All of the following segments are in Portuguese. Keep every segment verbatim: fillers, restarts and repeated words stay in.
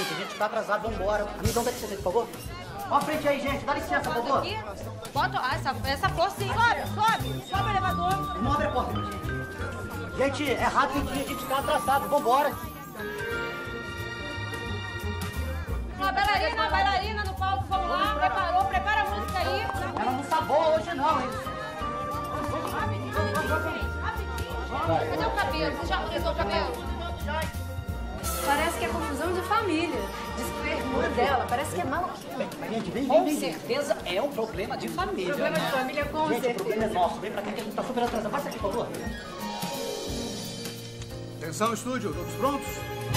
gente. A gente tá atrasado, vambora. Amigão, dá licença, por favor. Ó a frente aí, gente. Dá licença, por favor. Aqui? Bota ah, essa, essa flor sim. Sobe, sobe. Sobe o elevador. Não abre a porta, gente. Gente, é rapidinho, a gente tá atrasado, vambora. Uma bailarina, uma bailarina no palco, vamos lá. Preparou, prepara a música aí. Ela não tá boa hoje não, hein? Rapidinho, rapidinho, gente. Rapidinho. Cadê o cabelo? Você já organizou o cabelo? Parece que é confusão de família. Diz que a irmã dela parece que é maluquinha. Gente, vem, vem, Com vem. certeza é um problema de família. Problema de família, com Gente, o certeza. problema é nosso. Vem pra cá que a gente tá super atrasado. Passa aqui, por favor. Atenção, estúdio. Todos prontos?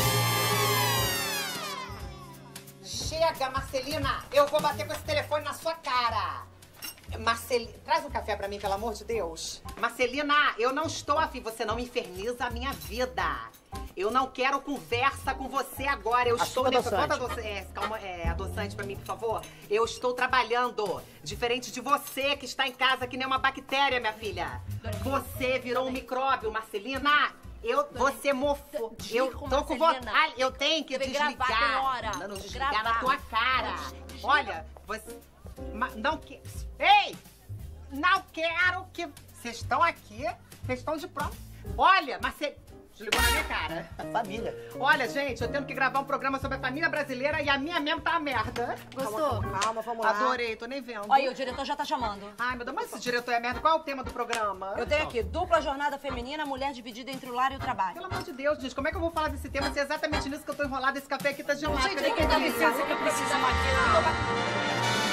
Chega, Marcelina! Eu vou bater com esse telefone na sua cara! Marcelina, traz um café pra mim, pelo amor de Deus. Marcelina, eu não estou afim. Você não me inferniza a minha vida. Eu não quero conversa com você agora. Eu estou... Açúcar nessa... adoçante. Bota adoçante, é, calma, é, adoçante pra mim, por favor. Eu estou trabalhando. Diferente de você, que está em casa que nem uma bactéria, minha filha. Você virou um micróbio, Marcelina. Eu, você mofou. Eu tô com vontade. Eu tenho que Deve desligar. gravar, tem hora. Não, não, desligar Gravar. na tua cara. Olha, você... Ma- Não que... Ei! Não quero que... Vocês estão aqui, vocês estão de prova. Olha, mas você... Desligou na minha cara. Família. Olha, gente, eu tenho que gravar um programa sobre a família brasileira e a minha mesmo tá uma merda. Gostou? Calma, calma, vamos lá. Adorei, tô nem vendo. Olha aí, o diretor já tá chamando. Ai, meu Deus, mas esse diretor é merda. Qual é o tema do programa? Eu tenho aqui, dupla jornada feminina, mulher dividida entre o lar e o trabalho. Pelo amor de Deus, gente, como é que eu vou falar desse tema se é exatamente nisso que eu tô enrolada? Esse café aqui tá gelado. Gente, Cadê vamos dar delícia? licença que eu preciso maquiar.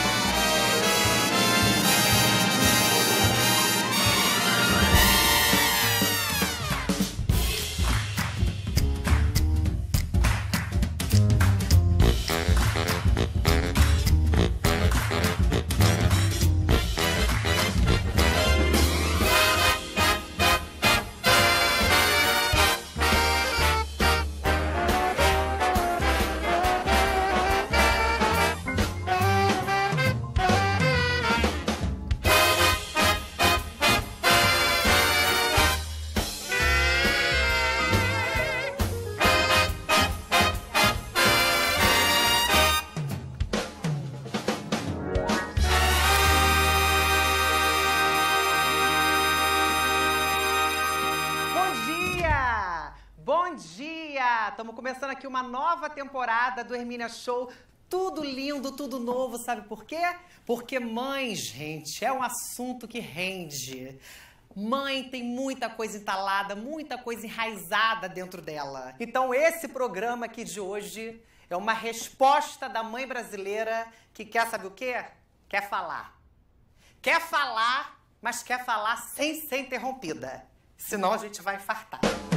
Bom dia! Estamos começando aqui uma nova temporada do Hermínia Show. Tudo lindo, tudo novo, sabe por quê? Porque mãe, gente, é um assunto que rende. Mãe tem muita coisa entalada, muita coisa enraizada dentro dela. Então esse programa aqui de hoje é uma resposta da mãe brasileira que quer, sabe o quê? Quer falar. Quer falar, mas quer falar sem ser interrompida. Senão a gente vai infartar.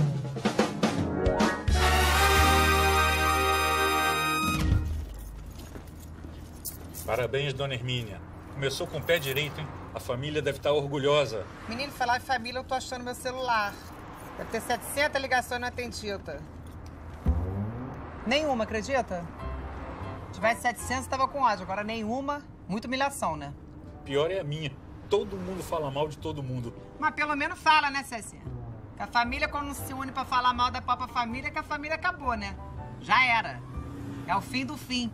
Parabéns, dona Hermínia. Começou com o pé direito, hein? A família deve estar orgulhosa. Menino, falar de família, eu tô achando meu celular. Deve ter setecentas ligações não atendidas. Nenhuma, acredita? Se tivesse setecentas, tava com ódio. Agora nenhuma, muita humilhação, né? Pior é a minha. Todo mundo fala mal de todo mundo. Mas pelo menos fala, né, Cécia? Que a família, quando não se une pra falar mal da própria família, que a família acabou, né? Já era. É o fim do fim.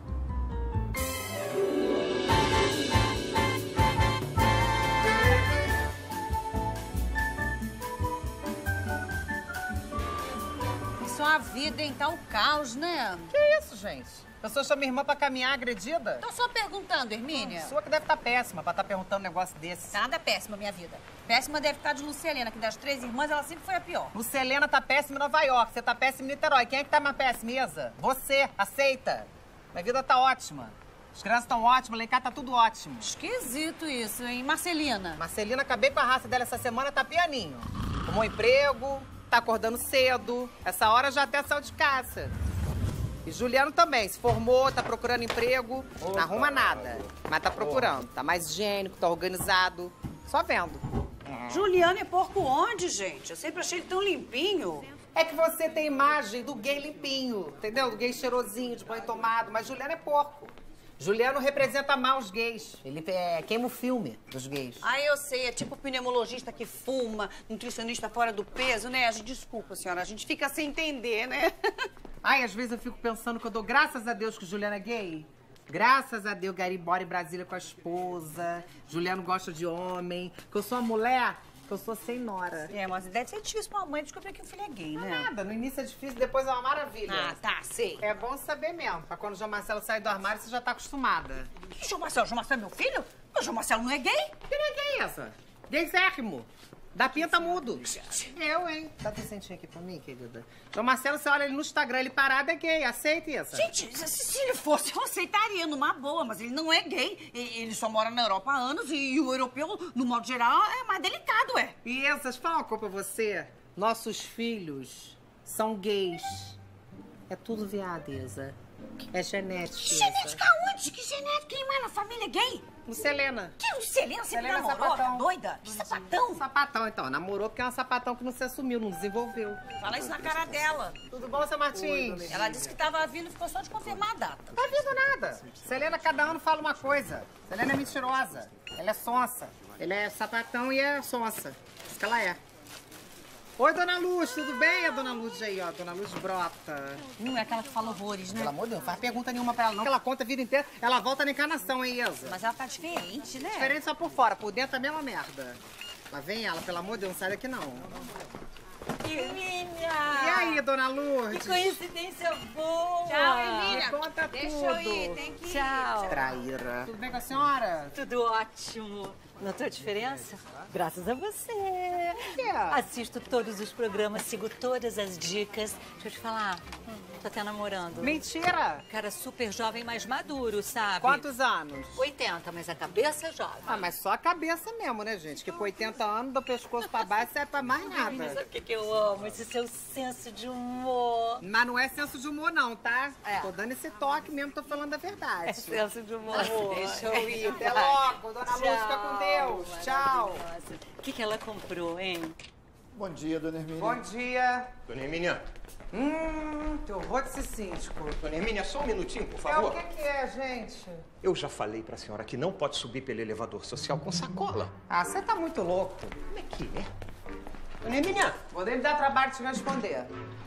Isso é uma vida, hein? Tá um caos, né? Que isso, gente? A pessoa chama minha irmã pra caminhar agredida? Tô só perguntando, Hermínia. Sua que deve estar péssima pra estar perguntando um negócio desse. Nada péssima, minha vida. Péssima deve estar de Lucelena, que das três irmãs, ela sempre foi a pior. Lucelena tá péssima em Nova York, você tá péssima em Niterói. Quem é que tá mais péssima, Isa? Você, aceita. Minha vida tá ótima. As crianças estão ótimas, lá em casa tá tudo ótimo. Esquisito isso, hein? Marcelina. Marcelina, acabei com a raça dela essa semana, tá pianinho. Arrumou emprego, tá acordando cedo. Essa hora já até saiu de casa. E Juliano também, se formou, tá procurando emprego. Opa. Não arruma nada, mas tá procurando. Tá mais higiênico, tá organizado. Só vendo. Juliano é porco onde, gente? Eu sempre achei ele tão limpinho. É que você tem imagem do gay limpinho, entendeu? Do gay cheirosinho, de banho tomado. Mas Juliano é porco. Juliano representa mal os gays. Ele é, queima o filme dos gays. Ah, eu sei. É tipo pneumologista que fuma, nutricionista fora do peso, né? A gente, desculpa, senhora. A gente fica sem entender, né? Ai, às vezes eu fico pensando que eu dou graças a Deus que Juliana é gay. Graças a Deus, Gary mora em Brasília com a esposa. Juliano gosta de homem. Que eu sou uma mulher, que eu sou sem nora. É, mas deve ser difícil pra mãe descobrir que o filho é gay, Não é né? nada, no início é difícil, depois é uma maravilha. Ah, tá, sei. É bom saber mesmo, pra quando o João Marcelo sair do armário, você já tá acostumada. João Marcelo, João Marcelo é meu filho? O João Marcelo não é gay? Que não é gay essa? Gaysérrimo. Da pinta mudo. Eu, hein? Dá atenção aqui pra mim, querida. João Marcelo, você olha ele no Instagram, ele parado é gay. Aceita isso. Gente, se, se ele fosse, eu aceitaria numa boa, mas ele não é gay. E- Ele só mora na Europa há anos e, e o europeu, no modo geral, é mais delicado, é. E essas, fala uma coisa pra você. Nossos filhos são gays. É tudo viadeza. É genética. Genética onde? Que genética? Quem mais na família é gay? O Selena. Que o Selena sempre Selena namorou? Tá sapatão. doida? Que sapatão? Sapatão, então. Namorou porque é um sapatão que não se assumiu, não desenvolveu. Fala isso na cara dela. Tudo bom, seu Martins? Ela disse que tava vindo e ficou só de confirmar a data. Não tá vindo nada. Selena, cada ano fala uma coisa. Selena é mentirosa. Ela é sonsa. Ele é sapatão e é sonsa. Isso que ela é. Oi, Dona Luz, tudo bem? A Dona Luz aí, ó. Dona Luz brota. Não é aquela que fala horrores, né? Pelo amor de Deus, não faz pergunta nenhuma pra ela, não. Que ela conta a vida inteira. Ela volta na encarnação, hein, Isa? Mas ela tá diferente, né? Diferente só por fora, por dentro é a mesma merda. Lá vem ela, pelo amor de Deus, não sai daqui não. Hermínia! E aí, Dona Lourdes? Que coincidência boa! Tchau, Me Emília. conta Deixa tudo. eu ir, tem que ir. Tchau! Traíra. Tudo bem com a senhora? Tudo ótimo. Notou a diferença? Graças a você. quê? Assisto todos os programas, sigo todas as dicas. Deixa eu te falar, tô até namorando. Mentira! Cara super jovem, mais maduro, sabe? Quantos anos? oitenta, mas a cabeça é jovem. Ah, mas só a cabeça mesmo, né, gente? Que com oitenta anos, do pescoço pra baixo, serve pra mais Menina, nada. sabe o que, que eu amo? Esse seu senso de humor. Mas não é senso de humor, não, tá? É. Tô dando esse toque mesmo, tô falando a verdade. É senso de humor. Deixa eu ir. Até logo, Dona Luz, fica com Deus. Tchau. O que, que ela comprou, hein? Bom dia, dona Hermínia. Bom dia. Dona Hermínia. Hum, teu horror desse síndico. Dona Hermínia, só um minutinho, por É, favor. o que que é, gente? Eu já falei pra senhora que não pode subir pelo elevador social com sacola. Ah, você tá muito louco. Como é que é? Dona Hermínia. Vou nem me dar trabalho de te responder.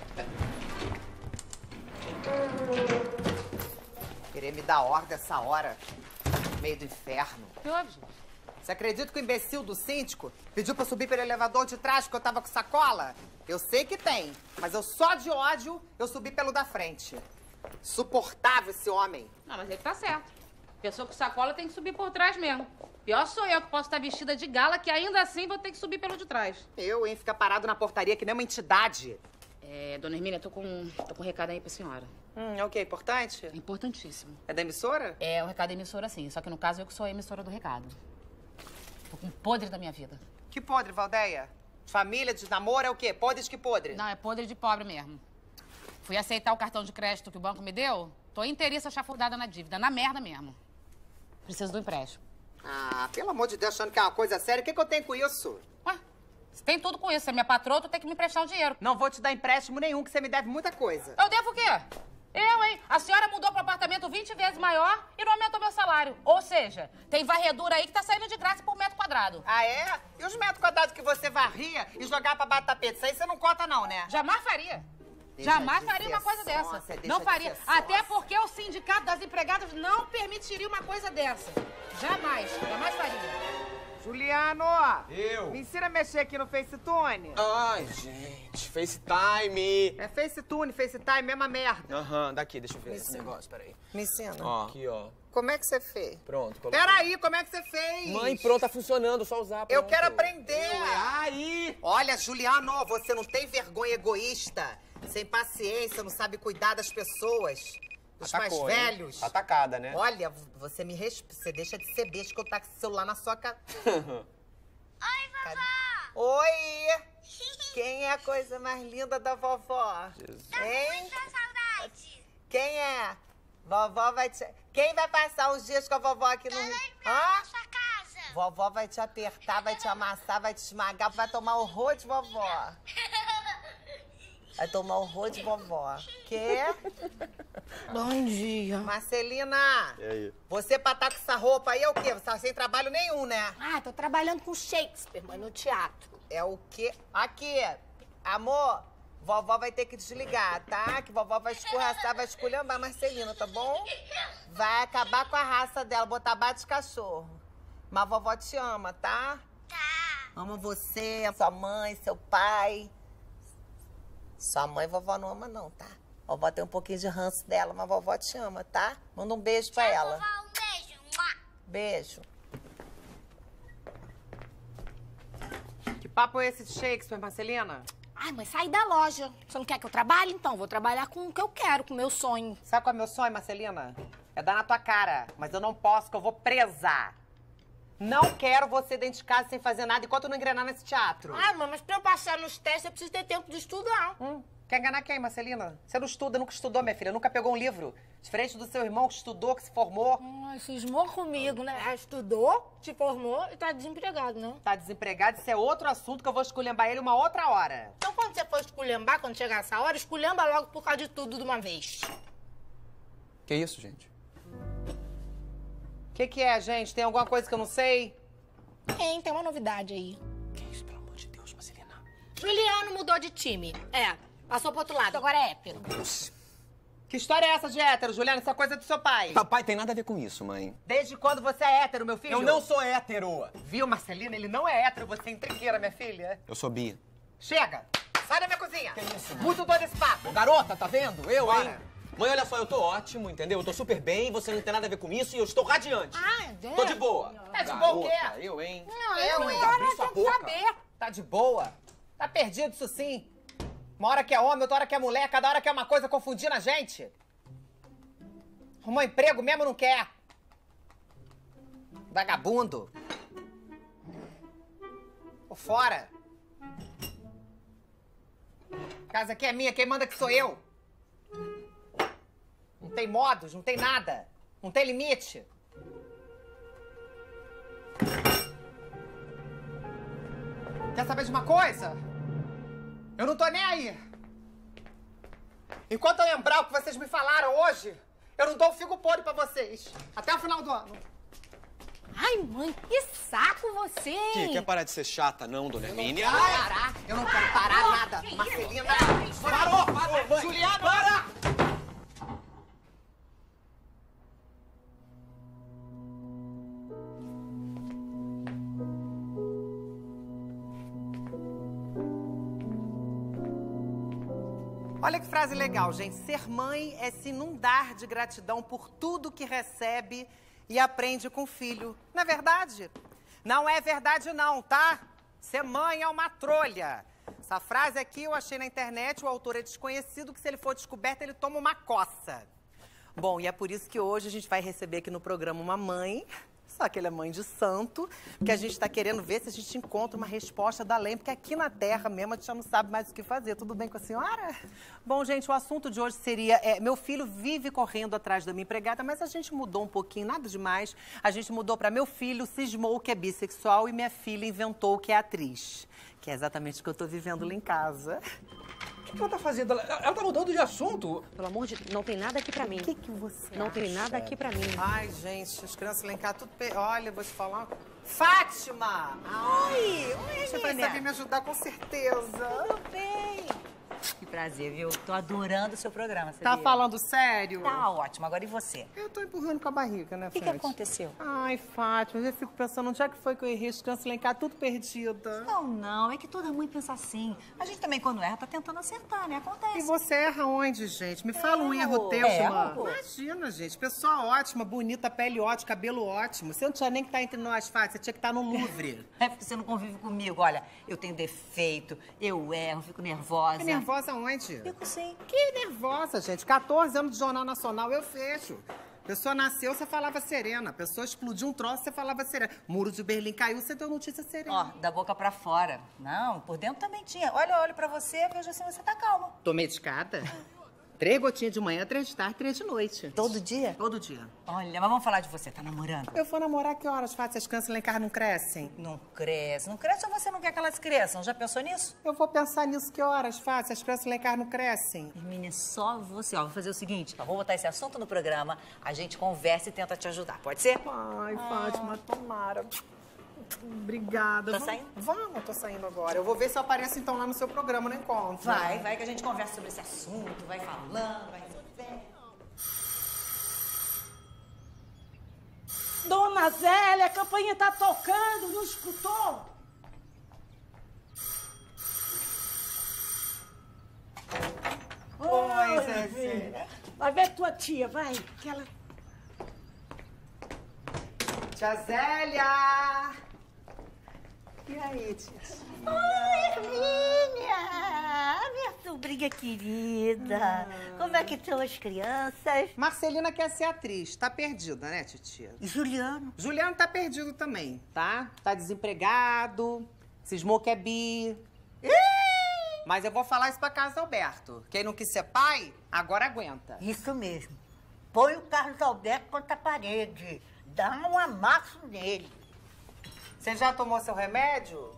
Querer me dar ordem essa hora, meio do inferno. Que houve, gente? Você acredita que o imbecil do síndico pediu pra eu subir pelo elevador de trás porque eu tava com sacola? Eu sei que tem, mas eu só de ódio eu subi pelo da frente. Suportável esse homem. Não, mas ele tá certo. Pessoa com sacola tem que subir por trás mesmo. Pior sou eu que posso estar vestida de gala, que ainda assim vou ter que subir pelo de trás. Eu, hein, ficar parado na portaria que nem uma entidade. É, dona Hermínia, tô com, tô com um recado aí pra senhora. Hum, é o quê? Importante? É importantíssimo. É da emissora? É, o recado é emissora sim, só que no caso eu que sou a emissora do recado. Tô com podre da minha vida. Que podre, Valdeia? Família, de namoro é o quê? Podre de que podre? Não, é podre de pobre mesmo. Fui aceitar o cartão de crédito que o banco me deu, tô inteiriça chafurdada na dívida, na merda mesmo. Preciso do empréstimo. Ah, pelo amor de Deus, achando que é uma coisa séria, o que, que eu tenho com isso? Ué, você tem tudo com isso. Você é minha patroa, tu tem que me emprestar o dinheiro. Não vou te dar empréstimo nenhum, que você me deve muita coisa. Eu devo o quê? Eu, hein? A senhora mudou pro apartamento vinte vezes maior e não aumentou meu salário. Ou seja, tem varredura aí que tá saindo de graça por metro quadrado. Ah, é? E os metros quadrados que você varria e jogava pra baixo do tapete? Isso aí você não conta não, né? Jamais faria. Deixa Jamais de faria ser uma coisa sonsa, dessa. deixa Não de faria. ser Até sonsa. porque o sindicato das empregadas não permitiria uma coisa dessa. Jamais. Jamais faria. Juliano! Eu? Me ensina a mexer aqui no FaceTune. Ai, gente, FaceTime. É FaceTune, FaceTime, mesma merda. Aham, daqui, deixa eu ver esse negócio, peraí. Me ensina. Ó, aqui, ó. Como é que você fez? Pronto. coloquei. Peraí, como é que você fez? Mãe, pronto, tá funcionando, só usar. Eu pronto. quero aprender. Aí! Olha, Juliano, você não tem vergonha, egoísta, sem paciência, não sabe cuidar das pessoas, dos Atacou, mais hein? velhos. Atacada, né? Olha, você me respeita, você deixa de ser besta que eu tá com esse celular na sua cara. Oi, vovó! Oi! Quem é a coisa mais linda da vovó? Jesus. Hein? Muita saudade! Quem é? Vovó vai te... Quem vai passar uns dias com a vovó aqui no... Tô Rio? lembrando Hã? da sua casa! Vovó vai te apertar, vai te amassar, vai te esmagar, vai tomar horror de vovó. Vai tomar horror de vovó. Quê? Bom dia. Marcelina! E aí? Você pra estar com essa roupa aí é o quê? Você tá sem trabalho nenhum, né? Ah, tô trabalhando com Shakespeare, mãe, no teatro. É o quê? Aqui, amor, vovó vai ter que desligar, tá? Que vovó vai escorraçar, vai esculhambar a Marcelina, tá bom? Vai acabar com a raça dela, botar bate de cachorro. Mas a vovó te ama, tá? Tá. Ama você, sua mãe, seu pai. Sua mãe, vovó não ama não, tá? Vovó tem um pouquinho de ranço dela, mas a vovó te ama, tá? Manda um beijo pra Tchau, ela. vovó, um beijo. Mua. Beijo. Que papo é esse de Shakespeare, Marcelina? Ai, mas sai da loja. Você não quer que eu trabalhe? Então, vou trabalhar com o que eu quero, com o meu sonho. Sabe qual é o meu sonho, Marcelina? É dar na tua cara. Mas eu não posso, que eu vou presa. Não quero você dentro de casa sem fazer nada enquanto eu não engrenar nesse teatro. Ai, mãe, mas pra eu passar nos testes, eu preciso ter tempo de estudar. Hum, quer enganar quem, Marcelina? Você não estuda, nunca estudou, minha filha. Nunca pegou um livro. Diferente do seu irmão que estudou, que se formou. Ai, cismou comigo, né? Ah, estudou, se formou e tá desempregado, né? Tá desempregado, isso é outro assunto que eu vou esculhambar ele uma outra hora. Então, quando você for esculhambar, quando chegar essa hora, esculhamba logo por causa de tudo de uma vez. Que isso, gente? O que que é, gente? Tem alguma coisa que eu não sei? Tem, tem uma novidade aí. Que isso, pelo amor de Deus, Marcelina? Juliano mudou de time. É, passou pro outro lado, agora é hétero. Que história é essa de hétero, Juliano? Isso é coisa do seu pai. Papai tem nada a ver com isso, mãe. Desde quando você é hétero, meu filho? Eu não sou hétero. Viu, Marcelina? Ele não é hétero, você é intriqueira, minha filha. Eu sou bi. Chega! Sai da minha cozinha! Que isso, mãe? Muito doido esse papo! Garota, tá vendo? Eu, Bora. hein? Mãe, olha só, eu tô ótimo, entendeu? Eu tô super bem, você não tem nada a ver com isso e eu estou radiante. Ah, é? Tô de boa. Tá de boa o quê? Garota, Eu, hein? Não, Eu, eu, hein? eu, Abre eu sua tenho que boca. saber. Tá de boa? Tá perdido isso sim. Uma hora que é homem, outra hora que é mulher, cada hora que é uma coisa confundindo a gente. Arrumou emprego mesmo não quer. Vagabundo. Por fora. Casa aqui é minha, quem manda que sou eu. Não tem modos, não tem nada. Não tem limite. Quer saber de uma coisa? Eu não tô nem aí. Enquanto eu lembrar o que vocês me falaram hoje, eu não dou um figo podre pra vocês. Até o final do ano. Ai, mãe, que saco você! Que, quer parar de ser chata, não, dona Hermínia? Eu não quero parar. Eu não quero parar nada. Marcelina. Parou, parou, mãe. Juliana, para! Olha que frase legal, gente. Ser mãe é se inundar de gratidão por tudo que recebe e aprende com o filho. Não é verdade? Não é verdade não, tá? Ser mãe é uma trolha. Essa frase aqui eu achei na internet, o autor é desconhecido, que se ele for descoberto ele toma uma coça. Bom, e é por isso que hoje a gente vai receber aqui no programa uma mãe, só que ele é mãe de santo, que a gente está querendo ver se a gente encontra uma resposta da lei, porque aqui na Terra mesmo a gente já não sabe mais o que fazer. Tudo bem com a senhora? Bom, gente, o assunto de hoje seria... É, meu filho vive correndo atrás da minha empregada, mas a gente mudou um pouquinho, nada demais. A gente mudou para meu filho cismou que é bissexual e minha filha inventou que é atriz. Que é exatamente o que eu tô vivendo lá em casa. O que ela tá fazendo? Ela, ela tá mudando de assunto. Pelo amor de Deus, não tem nada aqui pra mim. O que que você Não tem nada aqui pra mim. Ai, gente, as crianças lá em casa tudo... Pe... Olha, vou te falar... Fátima! Ai, oi, você vai saber me ajudar com certeza. Tudo bem. Que prazer, viu? Tô adorando o seu programa, sabia? Tá falando sério? Tá ótimo. Agora e você? Eu tô empurrando com a barriga, né, O que, que Fred? aconteceu? Ai, Fátima, eu fico pensando, onde é que foi que eu errei? As crianças lá em casa tudo perdida. Não, não. É que toda mãe pensa assim. A gente também, quando erra, tá tentando acertar, né? Acontece. E você erra onde, gente? Me fala um erro teu, Erro. mano. Imagina, gente. Pessoa ótima, bonita, pele ótima, cabelo ótimo. Você não tinha nem que estar entre nós, Fátima. Você tinha que estar no Louvre. É porque você não convive comigo. Olha, eu tenho defeito, eu erro, fico nervosa. Que nervosa onde? Fico sim. Que nervosa, gente. quatorze anos de Jornal Nacional, eu fecho. Pessoa nasceu, você falava serena. Pessoa explodiu um troço, você falava serena. Muro de Berlim caiu, você deu notícia serena. Ó, da boca pra fora. Não, por dentro também tinha. Olha, olho pra você, vejo assim, você tá calma. Tô medicada? Três gotinhas de manhã, três de tarde, três de noite. Todo dia? Todo dia. Olha, mas vamos falar de você. Tá namorando? Eu vou namorar que horas, Fátima? As crianças lá em casa não crescem? Não cresce. Não cresce ou você não quer que elas cresçam? Já pensou nisso? Eu vou pensar nisso que horas, Fátima? As crianças lá em casa não crescem? Hermínia, só você. Ó, vou fazer o seguinte. Ó, vou botar esse assunto no programa, a gente conversa e tenta te ajudar. Pode ser? Ai, Fátima, tomara. Obrigada. Tá Vamos- saindo? Vamos, tô saindo agora. Eu vou ver se eu apareço então lá no seu programa no encontro. Vai, vai que a gente conversa sobre esse assunto, vai falando, vai resolvendo. Dona Zélia, a campainha tá tocando, não escutou? Oi, Oi, Zezé. filha. Vai ver tua tia, vai. Que ela... Tia Zélia! E aí, tia? Oi, Hermínia! Minha sobrinha querida. Como é que estão as crianças? Marcelina quer ser atriz. Tá perdida, né, titia? E Juliano? Juliano tá perdido também, tá? Tá desempregado, cismou que é bi. Mas eu vou falar isso pra Carlos Alberto. Quem não quis ser pai, agora aguenta. Isso mesmo. Põe o Carlos Alberto contra a parede. Dá um amasso nele. Você já tomou seu remédio?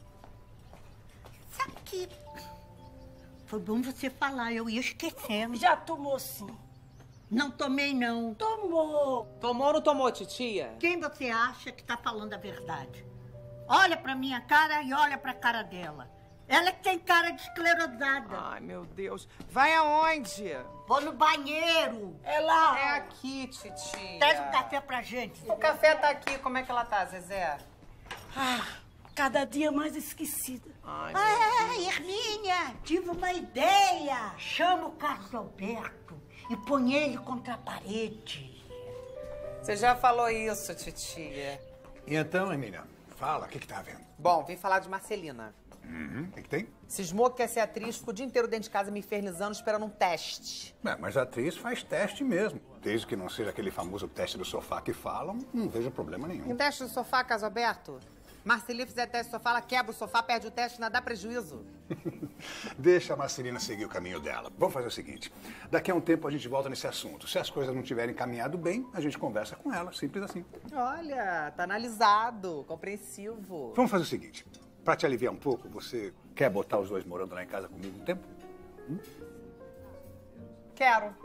Sabe que... Foi bom você falar, eu ia esquecendo. Já tomou sim. Não tomei, não. Tomou. Tomou ou não tomou, titia? Quem você acha que tá falando a verdade? Olha pra minha cara e olha pra cara dela. Ela que tem cara de esclerosada. Ai, meu Deus. Vai aonde? Vou no banheiro. É lá. É aqui, titia. Traz um café pra gente. O café tá aqui. Como é que ela tá, Zezé? Ah, cada dia mais esquecida. Ai, meu Ah, Hermínia, tive uma ideia. Chama o Carlos Alberto e põe ele contra a parede. Você já falou isso, titia. E então, Hermínia, fala, o que que tá havendo? Bom, vim falar de Marcelina. Uhum, o que que tem? Cismou que quer ser atriz, ficou o dia inteiro dentro de casa me infernizando, esperando um teste. É, mas a atriz faz teste mesmo. Desde que não seja aquele famoso teste do sofá que falam, não vejo problema nenhum. Em teste do sofá, caso aberto? Marcelina fizer teste do sofá, ela quebra o sofá, perde o teste, não dá prejuízo. Deixa a Marcelina seguir o caminho dela. Vamos fazer o seguinte, daqui a um tempo a gente volta nesse assunto. Se as coisas não tiverem caminhado bem, a gente conversa com ela, simples assim. Olha, tá analisado, compreensivo. Vamos fazer o seguinte, pra te aliviar um pouco, você quer botar os dois morando lá em casa comigo um tempo? Hum? Quero.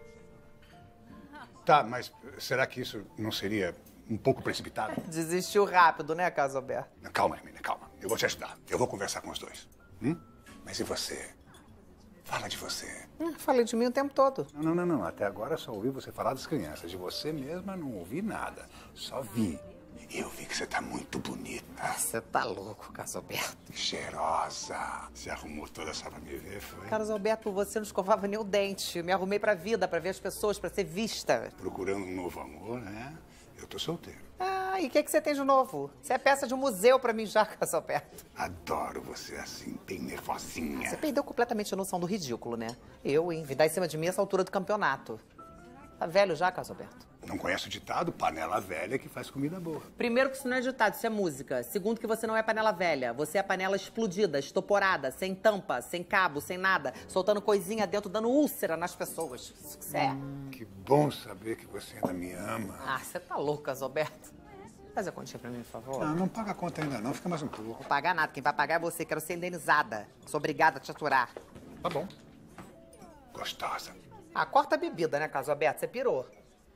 Tá, mas será que isso não seria um pouco precipitado? Desistiu rápido, né, caso aberto? Calma, Hermínia, calma. Eu vou te ajudar. Eu vou conversar com os dois. Hum? Mas e você? Fala de você. Hum, falei de mim o tempo todo. Não, não, não, não. Até agora só ouvi você falar das crianças. De você mesma não ouvi nada. Só vi. Eu vi que você tá muito bonita. Você tá louco, Carlos Alberto. Cheirosa. Você arrumou toda só pra me ver, foi? Carlos Alberto, você não escovava nem o dente. Eu me arrumei pra vida, pra ver as pessoas, pra ser vista. Procurando um novo amor, né? Eu tô solteiro. Ah, e o que, que você tem de novo? Você é peça de um museu pra mim já, Carlos Alberto. Adoro você assim, bem nervosinha. Você perdeu completamente a noção do ridículo, né? Eu, hein? Vim dar em cima de mim essa altura do campeonato. Tá velho já, Carlos Alberto? Não conhece o ditado? Panela velha que faz comida boa. Primeiro que isso não é ditado, isso é música. Segundo que você não é panela velha. Você é panela explodida, estoporada, sem tampa, sem cabo, sem nada. Soltando coisinha dentro, dando úlcera nas pessoas. Isso que você é. Que bom saber que você ainda me ama. Ah, você tá louco, Carlos Alberto. Faz a continha pra mim, por favor. Não, não paga a conta ainda não. Fica mais um pouco. Não vou pagar nada. Quem vai pagar é você. Quero ser indenizada. Sou obrigada a te aturar. Tá bom. Gostosa. Ah, corta a bebida, né, Carlos Alberto? Você pirou.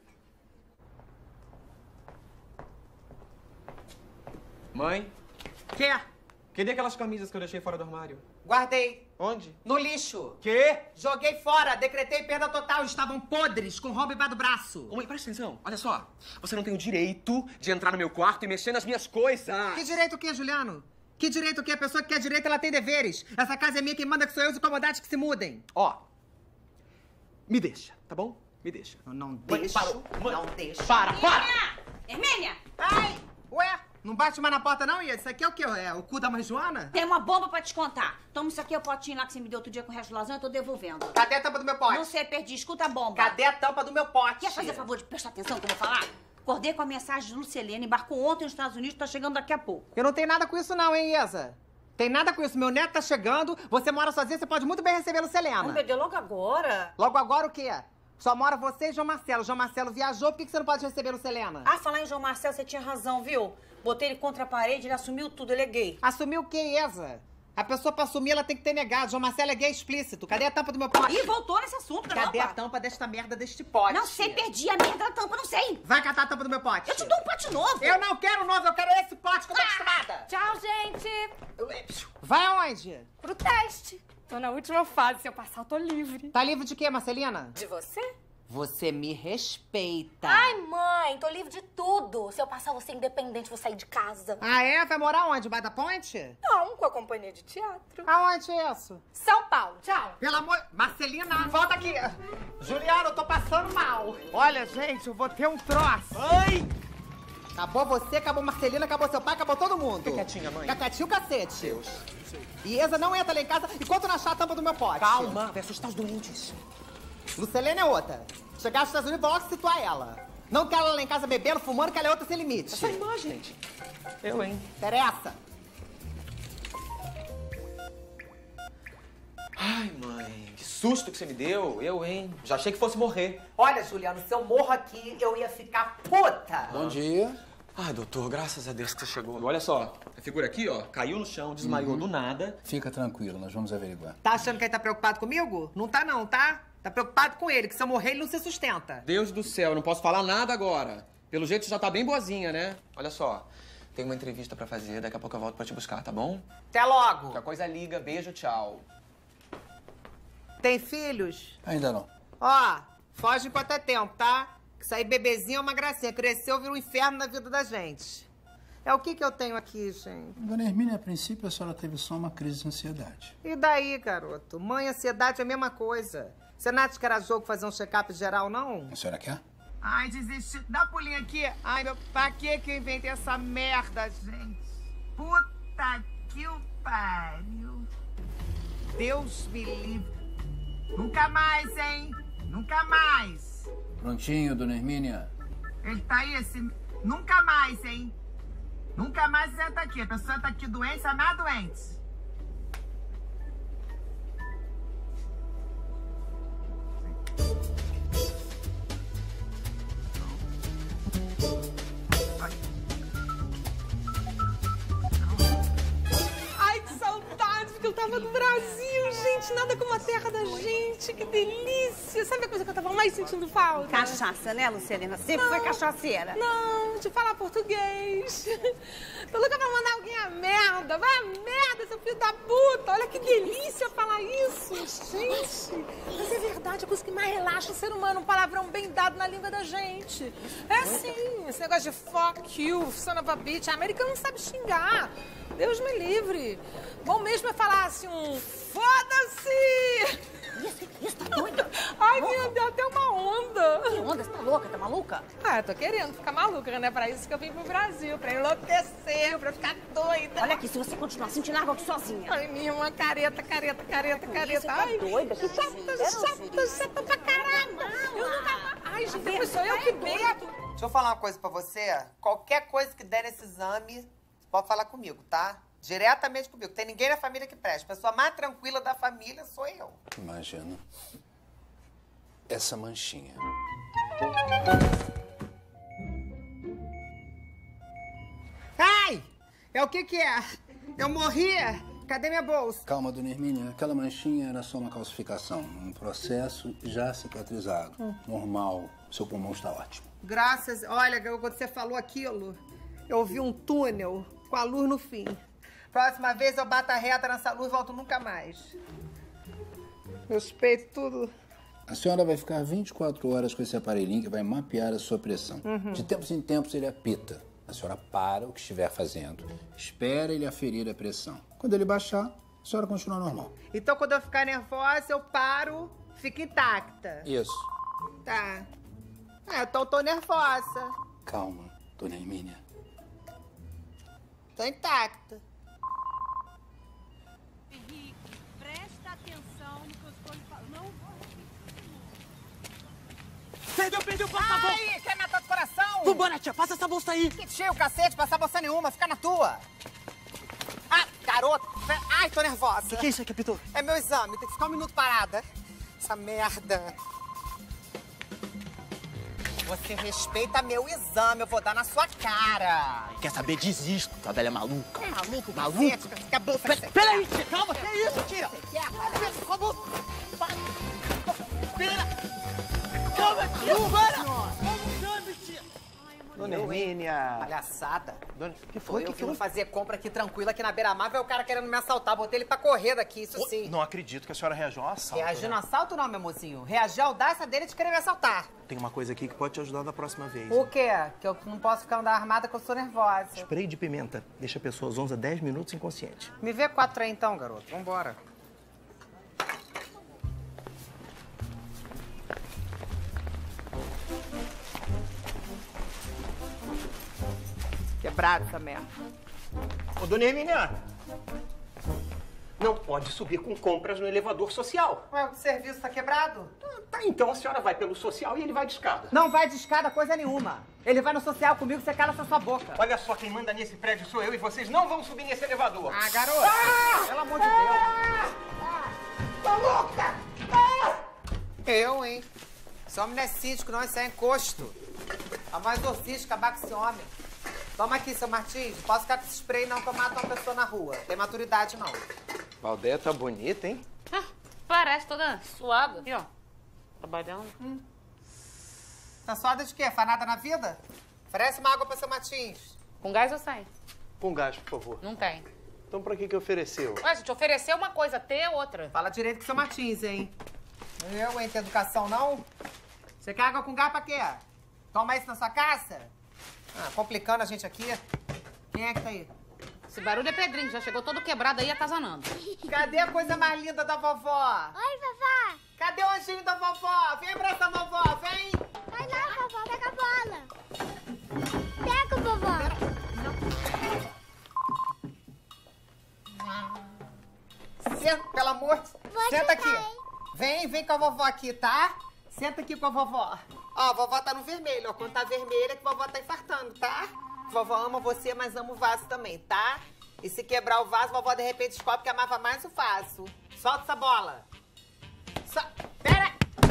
Mãe, Quê? cadê aquelas camisas que eu deixei fora do armário? Guardei. Onde? No lixo. Quê? Joguei fora. Decretei perda total. Estavam podres, com roubo embaixo do braço. Ô, mãe, presta atenção. Olha só. Você não tem o direito de entrar no meu quarto e mexer nas minhas coisas. Que direito o quê, Juliano? Que direito o quê? A pessoa que quer direito, ela tem deveres. Essa casa é minha, quem manda que sou eu, os incomodados que se mudem. Ó, me deixa, tá bom? Me deixa. Eu não Mãe, deixo. parou. Mãe, não deixo. Para, para! Hermínia! Ai! Ué, não bate mais na porta não, Ia? Isso aqui é o quê? É o cu da mãe Joana? Tem uma bomba pra te contar. Toma isso aqui, o potinho lá que você me deu outro dia com o resto de lasanha, eu tô devolvendo. Cadê a tampa do meu pote? Não sei, perdi. Escuta a bomba. Cadê a tampa do meu pote? Quer fazer favor de prestar atenção no que eu vou falar? Acordei com a mensagem de Lucilene, embarcou ontem nos Estados Unidos, tá chegando daqui a pouco. Eu não tenho nada com isso não, hein, Isa? Tem nada com isso. Meu neto tá chegando, você mora sozinha, você pode muito bem receber a Lucilena. Vamos perder logo agora? Logo agora o quê? Só mora você e João Marcelo. João Marcelo viajou, por que você não pode receber a Lucilena? Ah, falar em João Marcelo, você tinha razão, viu? Botei ele contra a parede, ele assumiu tudo, ele é gay. Assumiu o quê, Isa? A pessoa pra assumir, ela tem que ter negado. João Marcelo é gay explícito. Cadê a tampa do meu pote? Ih, voltou nesse assunto, caramba. Cadê a tampa desta merda deste pote? Não sei, perdi a merda da tampa, não sei. Vai catar a tampa do meu pote. Eu te dou um pote novo. Eu não quero novo, eu quero esse pote que eu tô acostumada. Tchau, gente. Vai aonde? Pro teste. Tô na última fase. Se eu passar, eu tô livre. Tá livre de quê, Marcelina? De você? Você me respeita. Ai, mãe, tô livre de tudo. Se eu passar, vou ser independente, vou sair de casa. Ah, é? Vai morar onde? Debaixo da ponte? Não, com a companhia de teatro. Aonde é isso? São Paulo. Tchau. Pelo amor... Marcelina, volta aqui. Juliana, eu tô passando mal. Olha, gente, eu vou ter um troço. Mãe! Acabou você, acabou Marcelina, acabou seu pai, acabou todo mundo. Fica quietinha, mãe. Fica quietinho, cacete. Deus. Iesa não entra lá em casa enquanto não achar a tampa do meu pote. Calma, vai assustar os doentes. Lucelene é outra. Chegar nos Estados Unidos, vou logo situar ela. Não quero ela lá em casa bebendo, fumando, que ela é outra sem limite. Essa irmã, gente. Eu, hein? Interessa. Ai, mãe, que susto que você me deu. Eu, hein? Já achei que fosse morrer. Olha, Juliano, se eu morro aqui, eu ia ficar puta. Bom dia. Ai, doutor, graças a Deus que você chegou. Olha só, a figura aqui, ó, caiu no chão, desmaiou Uhum. do nada. Fica tranquilo, nós vamos averiguar. Tá achando que ele tá preocupado comigo? Não tá não, tá? Tá preocupado com ele, que se eu morrer, ele não se sustenta. Deus do céu, eu não posso falar nada agora. Pelo jeito você já tá bem boazinha, né? Olha só, tem uma entrevista pra fazer, daqui a pouco eu volto pra te buscar, tá bom? Até logo. Qualquer coisa liga, beijo, tchau. Tem filhos? Ainda não. Ó, foge enquanto é tempo, tá? Que isso aí, bebezinho, é uma gracinha. Cresceu, vira um inferno na vida da gente. É o que que eu tenho aqui, gente? Dona Hermínia, a princípio, a senhora teve só uma crise de ansiedade. E daí, garoto? Mãe e ansiedade é a mesma coisa. Você não acha que era jogo fazer um check-up geral, não? A senhora quer? Ai, desisti. Dá um pulinho aqui. Ai, meu... Pra que que eu inventei essa merda, gente? Puta que o pariu. Deus me livre. Nunca mais, hein? Nunca mais. Prontinho, Dona Hermínia. Ele tá aí, esse... Nunca mais, hein? Nunca mais senta aqui. A pessoa tá aqui doente, sai mais doente. Ai, que saudade, porque eu tava no Brasil, gente. Nada como a terra da gente. Que delícia. Sabe a coisa que eu tava mais sentindo falta? Cachaça, né, Lucelina? Sempre Não. foi cachaceira. Não, de falar português. Tô louca pra mandar alguém a merda. Vai a merda, seu filho da puta. Olha que delícia falar isso, gente. Mas é verdade, a coisa que mais relaxa o ser humano. Um palavrão bem dado na língua da gente. É assim, esse negócio de fuck you, son of a bitch. A americana não sabe xingar. Deus me livre. Bom mesmo é falar assim um foda-se. Isso, isso, tá doida? Ai, minha, deu até uma onda. Que onda? Você tá louca? Tá maluca? Ah, eu tô querendo ficar maluca, né? Pra isso que eu vim pro Brasil, pra enlouquecer, pra ficar doida. Olha aqui, se você continuar assim, te largo aqui sozinha. Ai, minha irmã, careta, careta, careta, careta. Você tá Ai, doida? Que chata, chata, chata pra caramba. Eu nunca... Ai, gente, depois sou eu que bebo. Deixa eu falar uma coisa pra você. Qualquer coisa que der nesse exame, você pode falar comigo, tá? Diretamente comigo. Tem ninguém na família que preste. A pessoa mais tranquila da família sou eu. Imagina. Essa manchinha. Ai! É o que que é? Eu morri? Cadê minha bolsa? Calma, Dona Hermínia. Aquela manchinha era só uma calcificação. Um processo já cicatrizado. Hum. Normal. Seu pulmão está ótimo. Graças... Olha, quando você falou aquilo, eu vi um túnel com a luz no fim. Próxima vez eu bato a reta nessa luz e volto nunca mais. Meus peitos tudo... A senhora vai ficar vinte e quatro horas com esse aparelhinho que vai mapear a sua pressão. Uhum. De tempos em tempos ele apita. A senhora para o que estiver fazendo. Espera ele aferir a pressão. Quando ele baixar, a senhora continua normal. Então quando eu ficar nervosa, eu paro, fico intacta. Isso. Tá. Ah, então eu tô nervosa. Calma, Dona Hermínia. Tô intacta. Henrique, presta atenção no que eu estou lhe falando. Não vou. Perdeu, perdeu, passa a bolsa. Ai, quer matar do coração? Vambora, tia, passa essa bolsa aí. Que cheio, cacete, passar bolsa nenhuma, fica na tua. Ah, garoto. Ai, tô nervosa. O que, que é isso aí, Capitão? É meu exame, tem que ficar um minuto parada. Essa merda. Você respeita meu exame, eu vou dar na sua cara. Quer saber? Desisto, tua velha maluca. É maluco, Maluco? cacete, fica bolsa. Pera- Peraí, tia, calma, que é isso, tia? Você quer? Para, por favor. Calma, tia, para! Dona Hermínia. Palhaçada. Dona... que foi? Eu que fui foi? fazer compra aqui tranquila, aqui na beira-mar, veio o cara querendo me assaltar. Botei ele pra correr daqui, isso Ô, sim. Não acredito que a senhora reagiu ao assalto. Reagir no né? assalto não, meu mocinho. Reagir à audácia dele de querer me assaltar. Tem uma coisa aqui que pode te ajudar da próxima vez. O quê? Que eu não posso ficar andando armada que eu sou nervosa. Spray de pimenta. Deixa a pessoa zonza dez minutos inconsciente. Me vê quatro aí então, garoto. Vambora. Quebrado essa merda. Ô, dona Hermínia, não pode subir com compras no elevador social. Ué, o serviço tá quebrado? Tá, então a senhora vai pelo social e ele vai de escada. Não vai de escada coisa nenhuma. Ele vai no social comigo, você cala essa sua boca. Olha só, quem manda nesse prédio sou eu e vocês não vão subir nesse elevador. Ah, garoto! Ah! Pelo amor de Deus! Tá louca! Ah! Eu, hein? Esse homem não é síndico, não. Isso é encosto. A mais exorcista, acabar com esse homem. Toma aqui, seu Martins. Não posso ficar com esse spray, não, que eu mato uma pessoa na rua. Tem maturidade, não. Valdeia tá bonita, hein? Ah, parece toda suada. Aqui, ó. Trabalhando. Hum. Tá suada de quê? Faz nada na vida? Oferece uma água pra seu Martins. Com gás ou sem? Com gás, por favor. Não tem. Então pra que que ofereceu? Ué, a gente ofereceu uma coisa, ter outra. Fala direito com seu Martins, hein? Eu, hein? Tem educação, não? Você quer água com gás pra quê? Toma isso na sua casa? Ah, complicando a gente aqui. Quem é que tá aí? Esse barulho é Pedrinho, já chegou todo quebrado aí, atazanando. Cadê a coisa mais linda da vovó? Oi, vovó. Cadê o anjinho da vovó? Vem abraçar a vovó, vem! Vai lá, vovó, pega a bola. Pega, vovó. Senta, pelo amor de... Vou Senta ajudar, aqui. hein? Vem, vem com a vovó aqui, tá? Senta aqui com a vovó. Ó, a vovó tá no vermelho, ó. Quando tá vermelho é que a vovó tá infartando, tá? Vovó ama você, mas ama o vaso também, tá? E se quebrar o vaso, a vovó de repente descobre que amava mais o vaso. Solta essa bola. Só... Pera!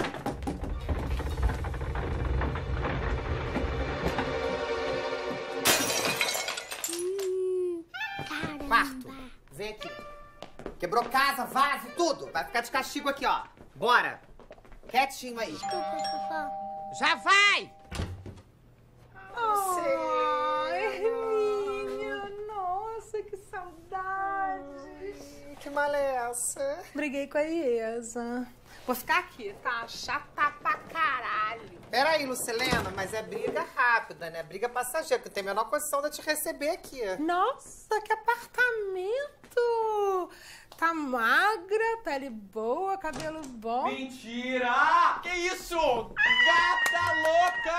Quarto. Vem aqui. Quebrou casa, vaso, tudo. Vai ficar de castigo aqui, ó. Bora. Quietinho aí. Desculpa, vovó. Já vai! Ai, Hermínia, nossa, que saudade. Que mal é essa? Briguei com a Iesa. Vou ficar aqui, tá? Chata pra caralho. Peraí, Lucilena, mas é briga rápida, né? Briga passageira, porque tem a menor condição de eu te receber aqui. Nossa, que apartamento! Tá magra, pele boa, cabelo bom. Mentira! Que isso? Gata louca!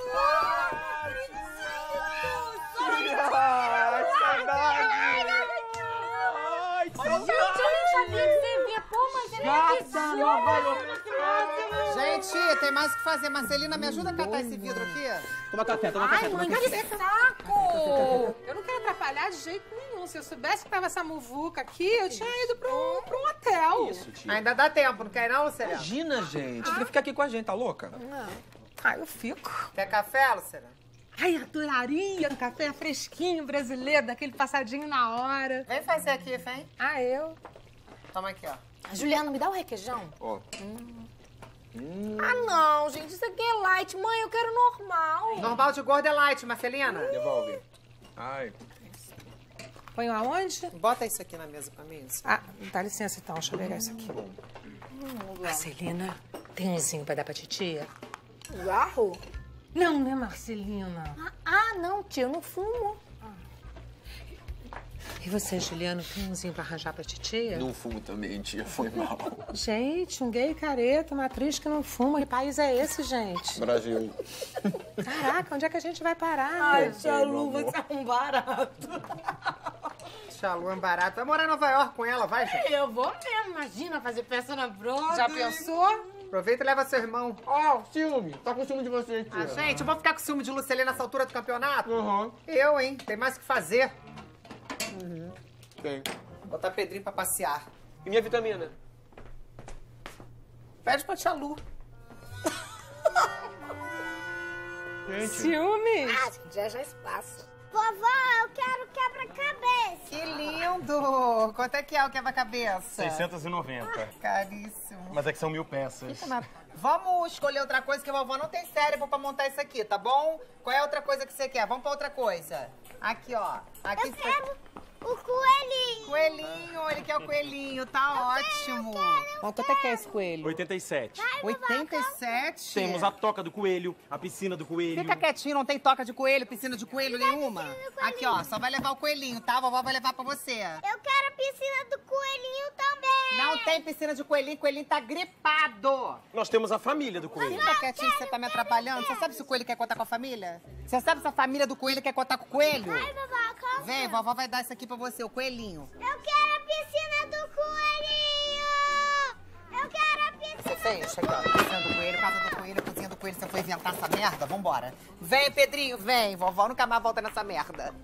Ai, saudade! Ai, que saudade! Gente, eu nem sabia que você via. Pô, mas ele é bizarro. Gente, tem mais o que fazer. Marcelina, me ajuda a catar esse vidro aqui. Toma café, toma Ai, café, toma mãe, café. que saco! Eu não quero atrapalhar de jeito nenhum. Se eu soubesse que tava essa muvuca aqui, eu tinha ido pra um, pra um hotel. Isso, tia. Ainda dá tempo, não quer não, Lucilena? Imagina, gente. Queria ficar aqui com a gente, tá louca? Não. Ah, eu fico. Quer café, Lucilena? Ai, adoraria um café fresquinho brasileiro, daquele passadinho na hora. Vem fazer aqui, vem. Ah, eu? Toma aqui, ó. Juliana, me dá o requeijão. Ó. Hum. Ah, não, gente, isso aqui é light. Mãe, eu quero normal. Normal de gordo é light, Marcelina. Devolve. Ai. Põe aonde? Bota isso aqui na mesa pra mim. Isso. Ah, dá licença então, deixa eu pegar isso aqui. Marcelina, tem umzinho pra dar pra titia? Garro? Não, né, Marcelina? Ah, ah, não, tia, eu não fumo. E você, Juliano, tem umzinho pra arranjar pra titia? Não fumo também, tia. Foi mal. Gente, um gay careta, uma atriz que não fuma. Que país é esse, gente? Brasil. Caraca, onde é que a gente vai parar? Ai, né? tia Lu, você é um barato. Tia Lu é um barato. Vai morar em Nova York com ela, vai, gente. Eu vou mesmo, imagina, fazer peça na Broadway. Já pensou? Aproveita e leva seu irmão. Ó, oh, ciúme. Tá com ciúme de você, tia. Ah, gente, eu vou ficar com ciúme de Lucilena nessa altura do campeonato? Uhum. Eu, hein? Tem mais o que fazer. Uhum. Tem. Botar Pedrinho pra passear. E minha vitamina? Pede pra tia Lu. Gente. Ciúmes? Ah, já já se passa. Vovó, eu quero quebra-cabeça. Que lindo! Quanto é que é o quebra-cabeça? seiscentos e noventa. Caríssimo. Mas é que são mil peças. Fica nada. Vamos escolher outra coisa, que a vovó não tem cérebro pra montar isso aqui, tá bom? Qual é a outra coisa que você quer? Vamos pra outra coisa. Aqui, ó. Aqui Eu quero o coelhinho. Coelhinho, ele quer o coelhinho, tá ótimo. Quanto é que é esse coelho? oitenta e sete. oitenta e sete? Temos a toca do coelho, a piscina do coelho. Fica quietinho, não tem toca de coelho, piscina de coelho nenhuma. Aqui, ó, só vai levar o coelhinho, tá? A vovó vai levar pra você. Eu quero a piscina do coelhinho também. Não tem piscina de coelhinho, coelhinho tá gripado. Nós temos a família do coelho. Fica quietinho que você tá me atrapalhando. Você sabe se o coelho quer contar com a família? Você sabe se a família do coelho quer contar com o coelho? Ai, vovó, calma. Vem, vovó vai dar isso aqui pra você, o coelhinho. Eu quero a piscina do coelhinho. Eu quero a piscina Fecha do aqui, ó. Piscina do coelho, casa do coelho, cozinha do coelho. Você foi inventar essa merda? Vambora. Vem, Pedrinho, vem. Vovó nunca mais volta nessa merda.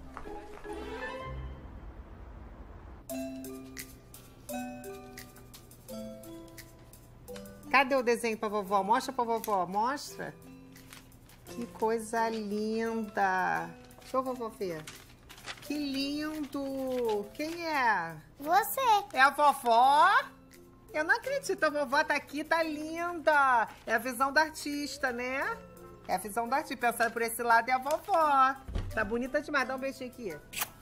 Cadê o desenho pra vovó? Mostra pra vovó, mostra. Que coisa linda. Deixa eu vovó ver. Que lindo. Quem é? Você. É a vovó? Eu não acredito, a vovó tá aqui, tá linda. É a visão da artista, né? É a visão da artista. Pensando por esse lado é a vovó. Tá bonita demais. Dá um beijinho aqui.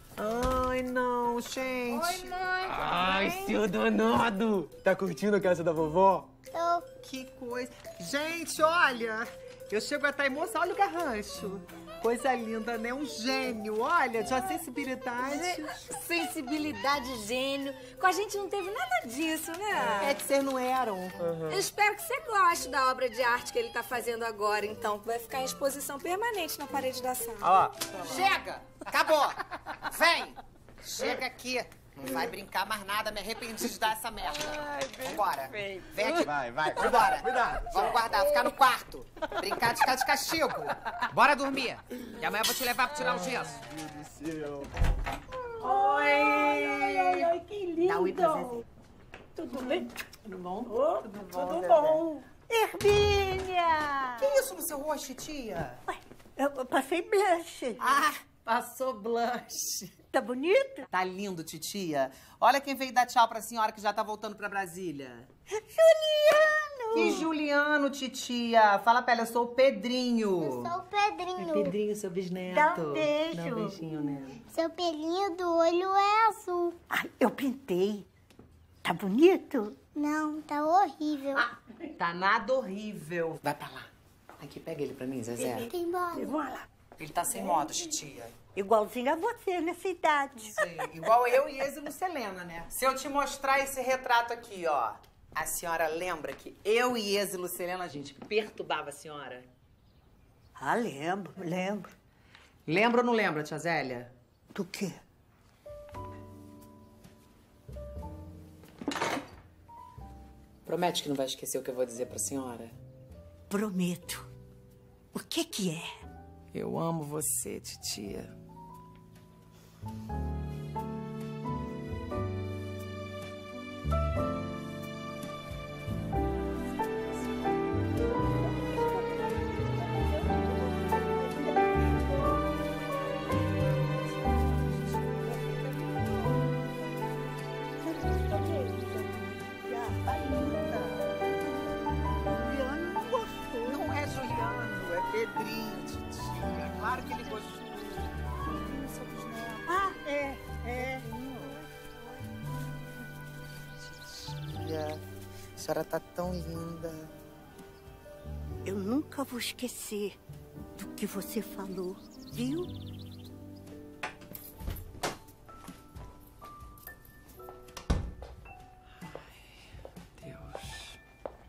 Ai, não, gente. Oi, mãe. Ai, seu danado. Tá curtindo a casa da vovó? Eu... Que coisa. Gente, olha. Eu chego a estar emocionada. Olha o garrancho. Coisa linda, né? Um gênio. Olha, de uma sensibilidade. Sensibilidade, gênio. Com a gente não teve nada disso, né? É que vocês não eram. Uhum. Eu espero que você goste da obra de arte que ele tá fazendo agora, então. Vai ficar em exposição permanente na parede da sala. Ó, chega! Acabou! Vem! Chega aqui. Não vai brincar mais nada, me arrependi de dar essa merda. Vambora. Vem aqui. Vai, vai. Vambora. Cuidado. Vamos guardar, ficar no quarto. brincar de ficar de castigo. Bora dormir. E amanhã eu vou te levar pra tirar o gesso. Meu Deus do céu. Oi! Ai, ai, ai, que lindo! Dá oi pra Zezé. Tudo bem? Tudo bom? Oh, Tudo bom, Tudo Zezé? bom. Hermínia! Que isso no seu rosto, tia? Ué, eu eu passei blush. Ah, passou blush. Tá bonito? Tá lindo, titia. Olha quem veio dar tchau pra senhora que já tá voltando pra Brasília. Juliano! Que Juliano, titia? Fala pra ela, eu sou o Pedrinho. Eu sou o Pedrinho. É Pedrinho, seu bisneto. Dá um beijo. Dá um beijinho nele. Seu pelinho do olho é azul. Ai, eu pintei. Tá bonito? Não, tá horrível. Ah, tá nada horrível. Vai pra lá. Aqui, pega ele pra mim, Zezé. Tem bola. Vamos lá. Ele tá sem moto, titia. Igualzinho a você nessa idade. Sei, igual eu e Êxilo Selena, né? Se eu te mostrar esse retrato aqui, ó. A senhora lembra que eu e Êxilo Selena, a gente perturbava a senhora? Ah, lembro, lembro. Lembra ou não lembra, tia Zélia? Do quê? Promete que não vai esquecer o que eu vou dizer pra senhora? Prometo. O que que é? Eu amo você, titia. Juliano não gostou. Não é Juliano, é Pedrinho, titia. Claro que ele gostou. Ah, é, é. Titia, a senhora tá tão linda. Eu nunca vou esquecer do que você falou, viu? Deus.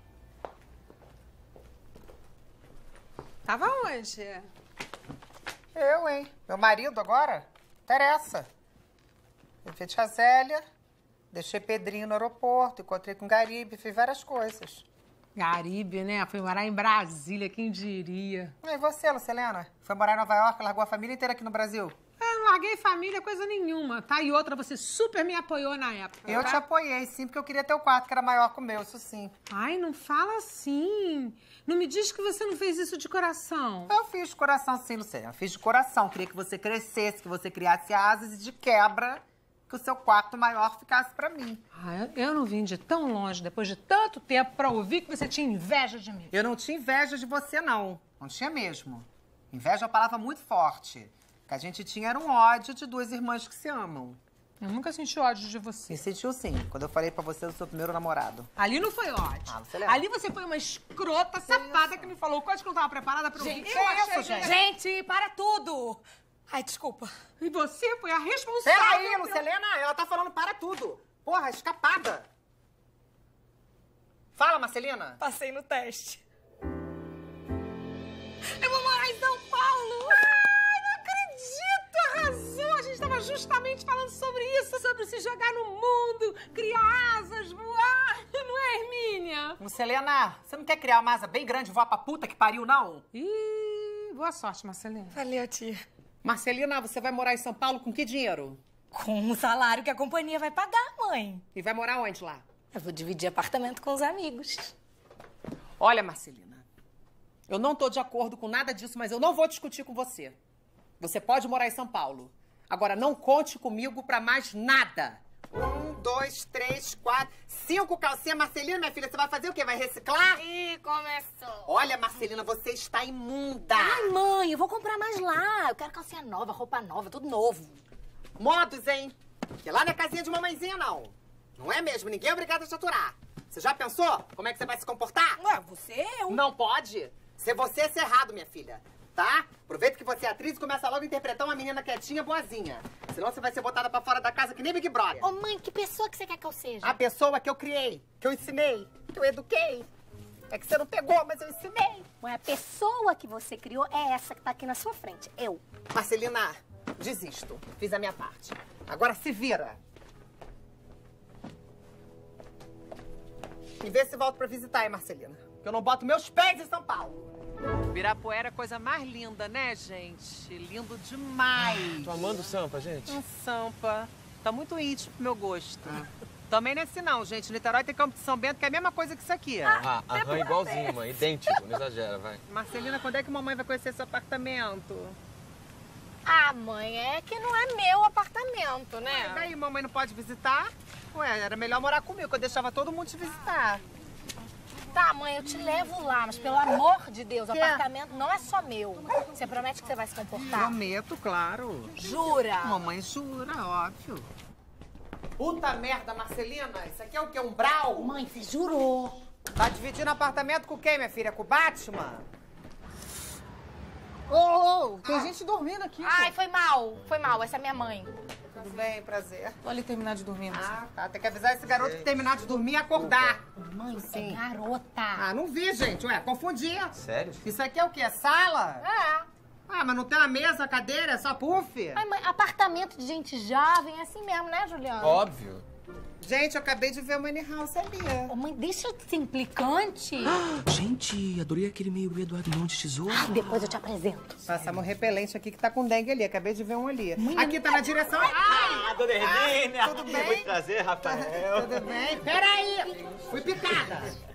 Tava onde? Eu, hein? Meu marido agora? Interessa. Eu vi tia Zélia, deixei Pedrinho no aeroporto, encontrei com o Garibe, fiz várias coisas. Garibe, né? Foi morar em Brasília, quem diria? E você, Lucilena? Foi morar em Nova York, largou a família inteira aqui no Brasil? Ah, larguei família, coisa nenhuma, tá? E outra, você super me apoiou na época. Eu tá? te apoiei, sim, porque eu queria ter o quarto que era maior que o meu, isso sim. Ai, não fala assim. Não me diz que você não fez isso de coração. Eu fiz de coração, sim, Luciana. Eu fiz de coração. Queria que você crescesse, que você criasse asas e de quebra que o seu quarto maior ficasse pra mim. Ah, eu não vim de tão longe, depois de tanto tempo, pra ouvir que você tinha inveja de mim. Eu não tinha inveja de você, não. Não tinha mesmo. Inveja é uma palavra muito forte. O que a gente tinha era um ódio de duas irmãs que se amam. Eu nunca senti ódio de você. Me sentiu sim, quando eu falei pra você do seu primeiro namorado. Ali não foi ódio. Ah, você lembra? Ali você foi uma escrota, safada, que me falou coisa que eu não tava preparada pra ouvir. Gente, eu isso, achei... gente. Gente, para tudo. Ai, desculpa. E você foi a responsável... Peraí, Lucelena, ela tá falando para tudo. Porra, escapada. Fala, Marcelina. Passei no teste. Eu vou morar em São Paulo. Ai, não acredito! Arrasou! A gente tava justamente falando sobre isso, sobre se jogar no mundo, criar asas, voar. Não é, Hermínia? Lucelena, você não quer criar uma asa bem grande e voar pra puta que pariu, não? Ih, boa sorte, Marcelina. Valeu, tia. Marcelina, você vai morar em São Paulo com que dinheiro? Com o salário que a companhia vai pagar, mãe. E vai morar onde lá? Eu vou dividir apartamento com os amigos. Olha, Marcelina, eu não tô de acordo com nada disso, mas eu não vou discutir com você. Você pode morar em São Paulo. Agora, não conte comigo pra mais nada. Um, dois, três, quatro, cinco calcinhas. Marcelina, minha filha, você vai fazer o quê? Vai reciclar? Ih, começou. Olha, Marcelina, você está imunda. Ai, mãe, eu vou comprar mais lá. Eu quero calcinha nova, roupa nova, tudo novo. Modos, hein? Que lá não é casinha de mamãezinha, não. Não é mesmo? Ninguém é obrigado a te aturar. Você já pensou como é que você vai se comportar? Ué, você, eu... Não pode. Ser você é ser errado, minha filha. Tá? Aproveita que você é atriz e começa logo a interpretar uma menina quietinha, boazinha. Senão você vai ser botada pra fora da casa que nem Big Brother. Ô, mãe, que pessoa que você quer que eu seja? A pessoa que eu criei, que eu ensinei, que eu eduquei. É que você não pegou, mas eu ensinei. Mãe, a pessoa que você criou é essa que tá aqui na sua frente, eu. Marcelina, desisto. Fiz a minha parte. Agora se vira. E vê se volto pra visitar, hein, Marcelina. Que eu não boto meus pés em São Paulo. Ibirapuera é a coisa mais linda, né, gente? Lindo demais. Tô amando o Sampa, gente. Um Sampa. Tá muito íntimo pro meu gosto. Ah. Também não é assim, não, gente. Niterói tem Campo de São Bento, que é a mesma coisa que isso aqui. Ah, a rã igualzinho, mãe. Idêntico. Não exagera, vai. Marcelina, quando é que mamãe vai conhecer seu apartamento? Ah, mãe, é que não é meu apartamento, né? Mas daí, mamãe não pode visitar? Ué, era melhor morar comigo, que eu deixava todo mundo te visitar. Tá, mãe, eu te levo lá, mas pelo amor de Deus, o Que? apartamento não é só meu. Você promete que você vai se comportar? Prometo, claro. Jura? Mamãe jura, óbvio. Puta merda, Marcelina, isso aqui é o quê? Um brau? Mãe, você jurou. Tá dividindo apartamento com quem, minha filha? Com o Batman? Ô, ô, ô, tem gente dormindo aqui. Ai, pô. foi mal, foi mal, essa é minha mãe. Tudo bem, prazer. Vou ali terminar de dormir. Mas... Ah, tá. Tem que avisar esse garoto que terminar de dormir e acordar. Mãe, Sim. é garota. Ah, não vi, gente. Ué, confundi. Sério? Isso aqui é o quê? É sala? É. Ah, mas não tem uma mesa, cadeira, é só puff? Ai, mãe, apartamento de gente jovem é assim mesmo, né, Juliana? Óbvio. Gente, eu acabei de ver o Money House ali. Ô, mãe, deixa de ser implicante. Gente, adorei aquele meio Eduardo Mão de Tesoura. Ai, depois eu te apresento. Passamos um repelente aqui que tá com dengue ali. Acabei de ver um ali. Aqui tá na direção... Ah, dona Hermínia! Ah, tudo bem? Muito prazer, Rafael. Tudo bem? Peraí! Fui picada!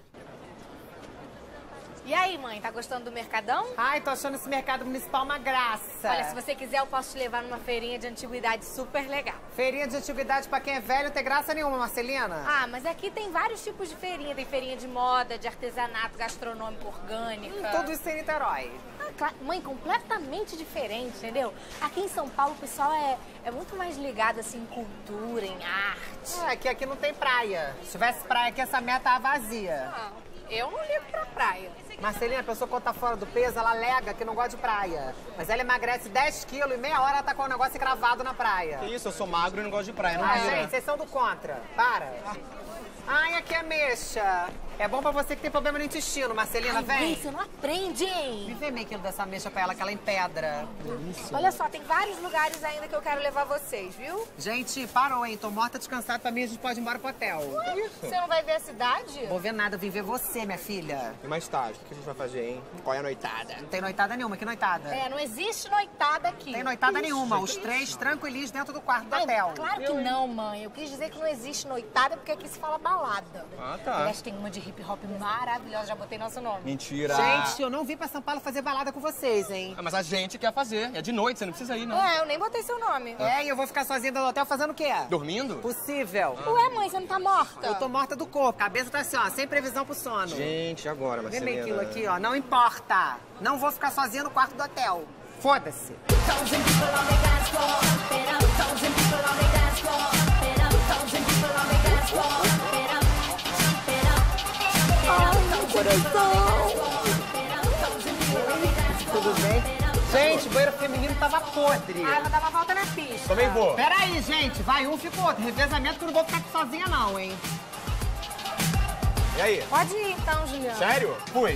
E aí, mãe, tá gostando do Mercadão? Ai, tô achando esse mercado municipal uma graça. Olha, se você quiser, eu posso te levar numa feirinha de antiguidade super legal. Feirinha de antiguidade pra quem é velho não tem graça nenhuma, Marcelina. Ah, mas aqui tem vários tipos de feirinha. Tem feirinha de moda, de artesanato, gastronômico, orgânica. Hum, tudo isso em Niterói. Ah, claro. Mãe, completamente diferente, entendeu? Aqui em São Paulo o pessoal é, é muito mais ligado, assim, em cultura, em arte. É, que aqui não tem praia. Se tivesse praia aqui, essa meta tava vazia. Não, eu não ligo pra praia. Marcelina, a pessoa quando tá fora do peso, ela alega que não gosta de praia. Mas ela emagrece dez quilos e meia hora ela tá com o negócio cravado na praia. Que isso, eu sou magro e não gosto de praia, não Ah, vira. gente, vocês são do contra. Para. Ai, aqui é ameixa. É bom pra você que tem problema no intestino, Marcelina, Ai, vem. mãe, você não aprende, hein? Me vê meio quilo dessa ameixa pra ela, que ela é em pedra. Olha só, tem vários lugares ainda que eu quero levar vocês, viu? Gente, parou, hein? Tô morta de cansado. Pra mim, a gente pode ir embora pro hotel. Você não vai ver a cidade? Vou ver nada, vim ver você, minha filha. E mais tarde, o que que a gente vai fazer, hein? Qual é a noitada? Não tem noitada nenhuma. Que noitada? É, não existe noitada aqui. Tem noitada Isso, nenhuma. que Os isso? três tranquilinhos dentro do quarto do Ai, hotel. claro que não, mãe. Eu quis dizer que não existe noitada porque aqui se fala balada. Ah, tá. Aliás, tem uma de hip hop maravilhosa, já botei nosso nome. Mentira. Gente, eu não vim pra São Paulo fazer balada com vocês, hein? Ah, mas a gente quer fazer. É de noite, você não precisa ir, não. É, eu nem botei seu nome. É, e eu vou ficar sozinha no hotel fazendo o quê? Dormindo? Possível. Ué, mãe, você não tá morta? Eu tô morta do corpo. A cabeça tá assim, ó, sem previsão pro sono. Gente, agora, Vê Marcelina. bem aquilo aqui, ó. Não importa. Não vou ficar sozinha no quarto do hotel. Foda-se. Tudo bem? Gente, o banheiro feminino tava podre. Ah, ela dá uma volta na pista. Também vou. Peraí, gente. Vai um, fica o outro. Revezamento que eu não vou ficar aqui sozinha, não, hein? E aí? Pode ir então, Juliana. Sério? Fui.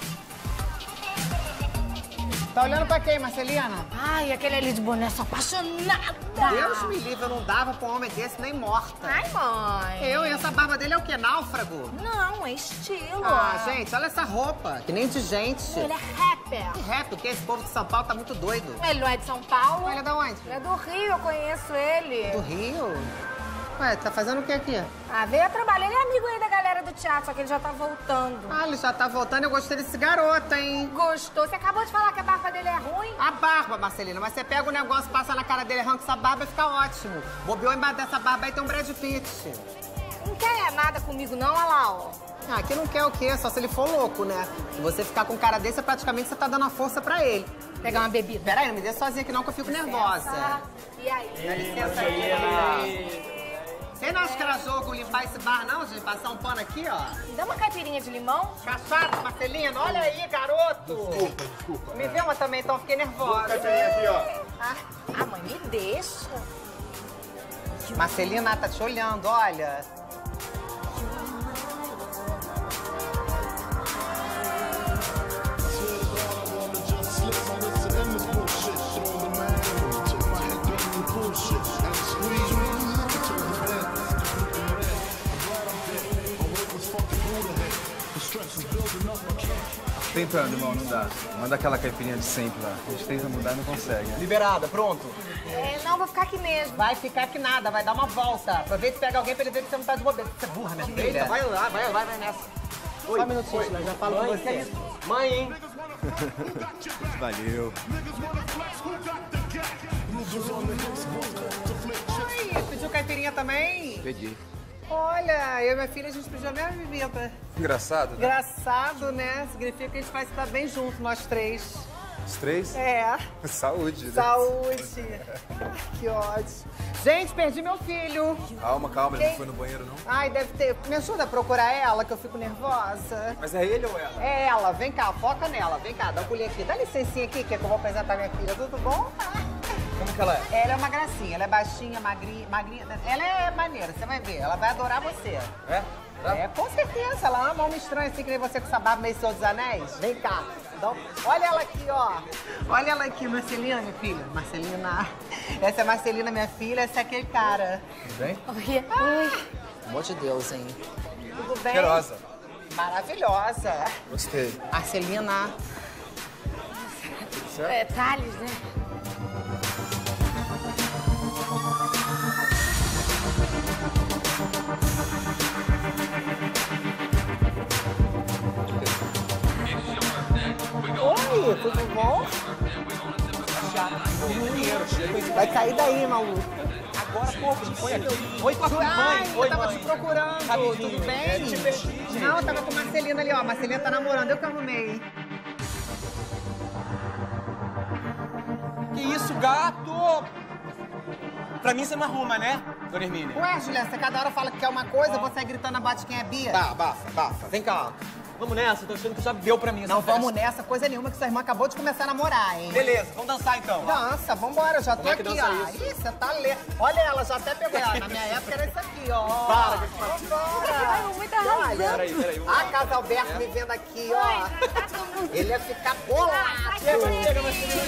Tá olhando pra quem, Marcelina? Ai, aquele ali de boné, sou apaixonada. Deus me livre, eu não dava pra um homem desse nem morta. Ai, mãe. Eu e essa barba dele é o quê? Náufrago? Não, é estilo. Ah, gente, olha essa roupa. Que nem de gente. Ele é rapper. Que rap, porque esse povo de São Paulo tá muito doido. Ele não é de São Paulo? Ele é da onde? Ele é do Rio, eu conheço ele. Do Rio? Ué, tá fazendo o que aqui? Ah, veio a trabalhar. Ele é amigo aí da galera do teatro, só que ele já tá voltando. Ah, ele já tá voltando. Eu gostei desse garoto, hein? Gostou? Você acabou de falar que a barba dele é ruim? A barba, Marcelina. Mas você pega o negócio, passa na cara dele, arranca essa barba e fica ótimo. Bobeou embaixo dessa barba aí tem um Brad Pitt. Não quer nada comigo não, olha lá, ó. Ah, que não quer o quê? Só se ele for louco, né? Se você ficar com um cara desse, praticamente você tá dando a força pra ele. Pegar uma bebida. Peraí, não me dê sozinha aqui não, que eu fico nervosa. E aí? Dá licença aí. Você não acha que era jogo limpar esse bar, não, gente? Passar um pano aqui, ó. Me dá uma caipirinha de limão? Cachaça, Marcelina, olha aí, garoto. Desculpa, desculpa. Me vê uma também, então fiquei nervosa. Caipirinha aqui, ó. Ah, ah, mãe, me deixa. Marcelina tá te olhando, olha. Tentando, irmão, não dá. Manda aquela caipirinha de sempre lá. A gente tenta mudar e não consegue, né? Liberada, pronto. É, não, vou ficar aqui mesmo. Vai ficar que nada, vai dar uma volta. Aproveita e pega alguém pra ele ver que você não tá de bobeira. Você é burra, minha filha. Eita, vai lá, vai lá, vai nessa. Só um minutinho, Chile, já falo com Mãe, você. Mãe, hein? Valeu. Oi, pediu caipirinha também? Peguei. Olha, eu e minha filha, a gente pediu a mesma bebida. Engraçado, né? Engraçado, né? Significa que a gente vai estar bem juntos, nós três. Os três? É. Saúde, né? Saúde. Que ódio. Gente, perdi meu filho. Calma, calma, ele Quem? não foi no banheiro, não. Ai, deve ter. Me ajuda a procurar ela, que eu fico nervosa. Mas é ele ou ela? É ela, vem cá, foca nela. Vem cá, dá um pulinho aqui. Dá licencinha aqui, que é que eu vou apresentar minha filha. Tudo bom? Como que ela é? Ela é uma gracinha, ela é baixinha, magrinha, magrinha. Ela é maneira, você vai ver. Ela vai adorar você. É? Tá? É, com certeza. Ela ama homem estranho assim, que nem você com essa barba meio Senhor dos Anéis. Vem cá. Dá um- Olha ela aqui, ó. Olha ela aqui, Marcelina, minha filha. Marcelina. Essa é a Marcelina, minha filha. Esse é aquele cara. Tudo bem? Oi. Oi. Pelo amor de Deus, hein? Tudo bem? Cheirosa. Maravilhosa. Gostei. Marcelina. Certo? É, Thales, né? Oi, tudo bom? Vai cair daí, maluco. Agora, pô, foi aqui. Oi, papai. Ai, Mãe. eu Oi, tava mãe. te procurando. Rapidinho. Tudo bem? É, te perdi, gente. Não, eu tava com a Marcelina ali, ó. A Marcelina tá namorando, eu que arrumei. Que isso, gato? Pra mim você não arruma, né, dona Hermínia? Ué, Juliana, você cada hora fala que quer uma coisa, você gritando abate quem é Bia. Tá, bafa, bafa. Vem cá. Vamos nessa, tô achando que já deu pra mim essa Não festa. vamos nessa, coisa nenhuma, que sua irmã acabou de começar a namorar, hein? Beleza, vamos dançar então. Dança, vambora, eu já tô Como é que aqui, dança ó. isso? Ih, você tá lendo. Olha, ela já até pegou. Ah, na minha época era isso aqui, ó. Para, que Vambora. Muita razão. Olha, Peraí, peraí, vamos a Casa Alberto me vendo aqui, ó. Ele ia ficar bolado. Chega, chega, Marcelina.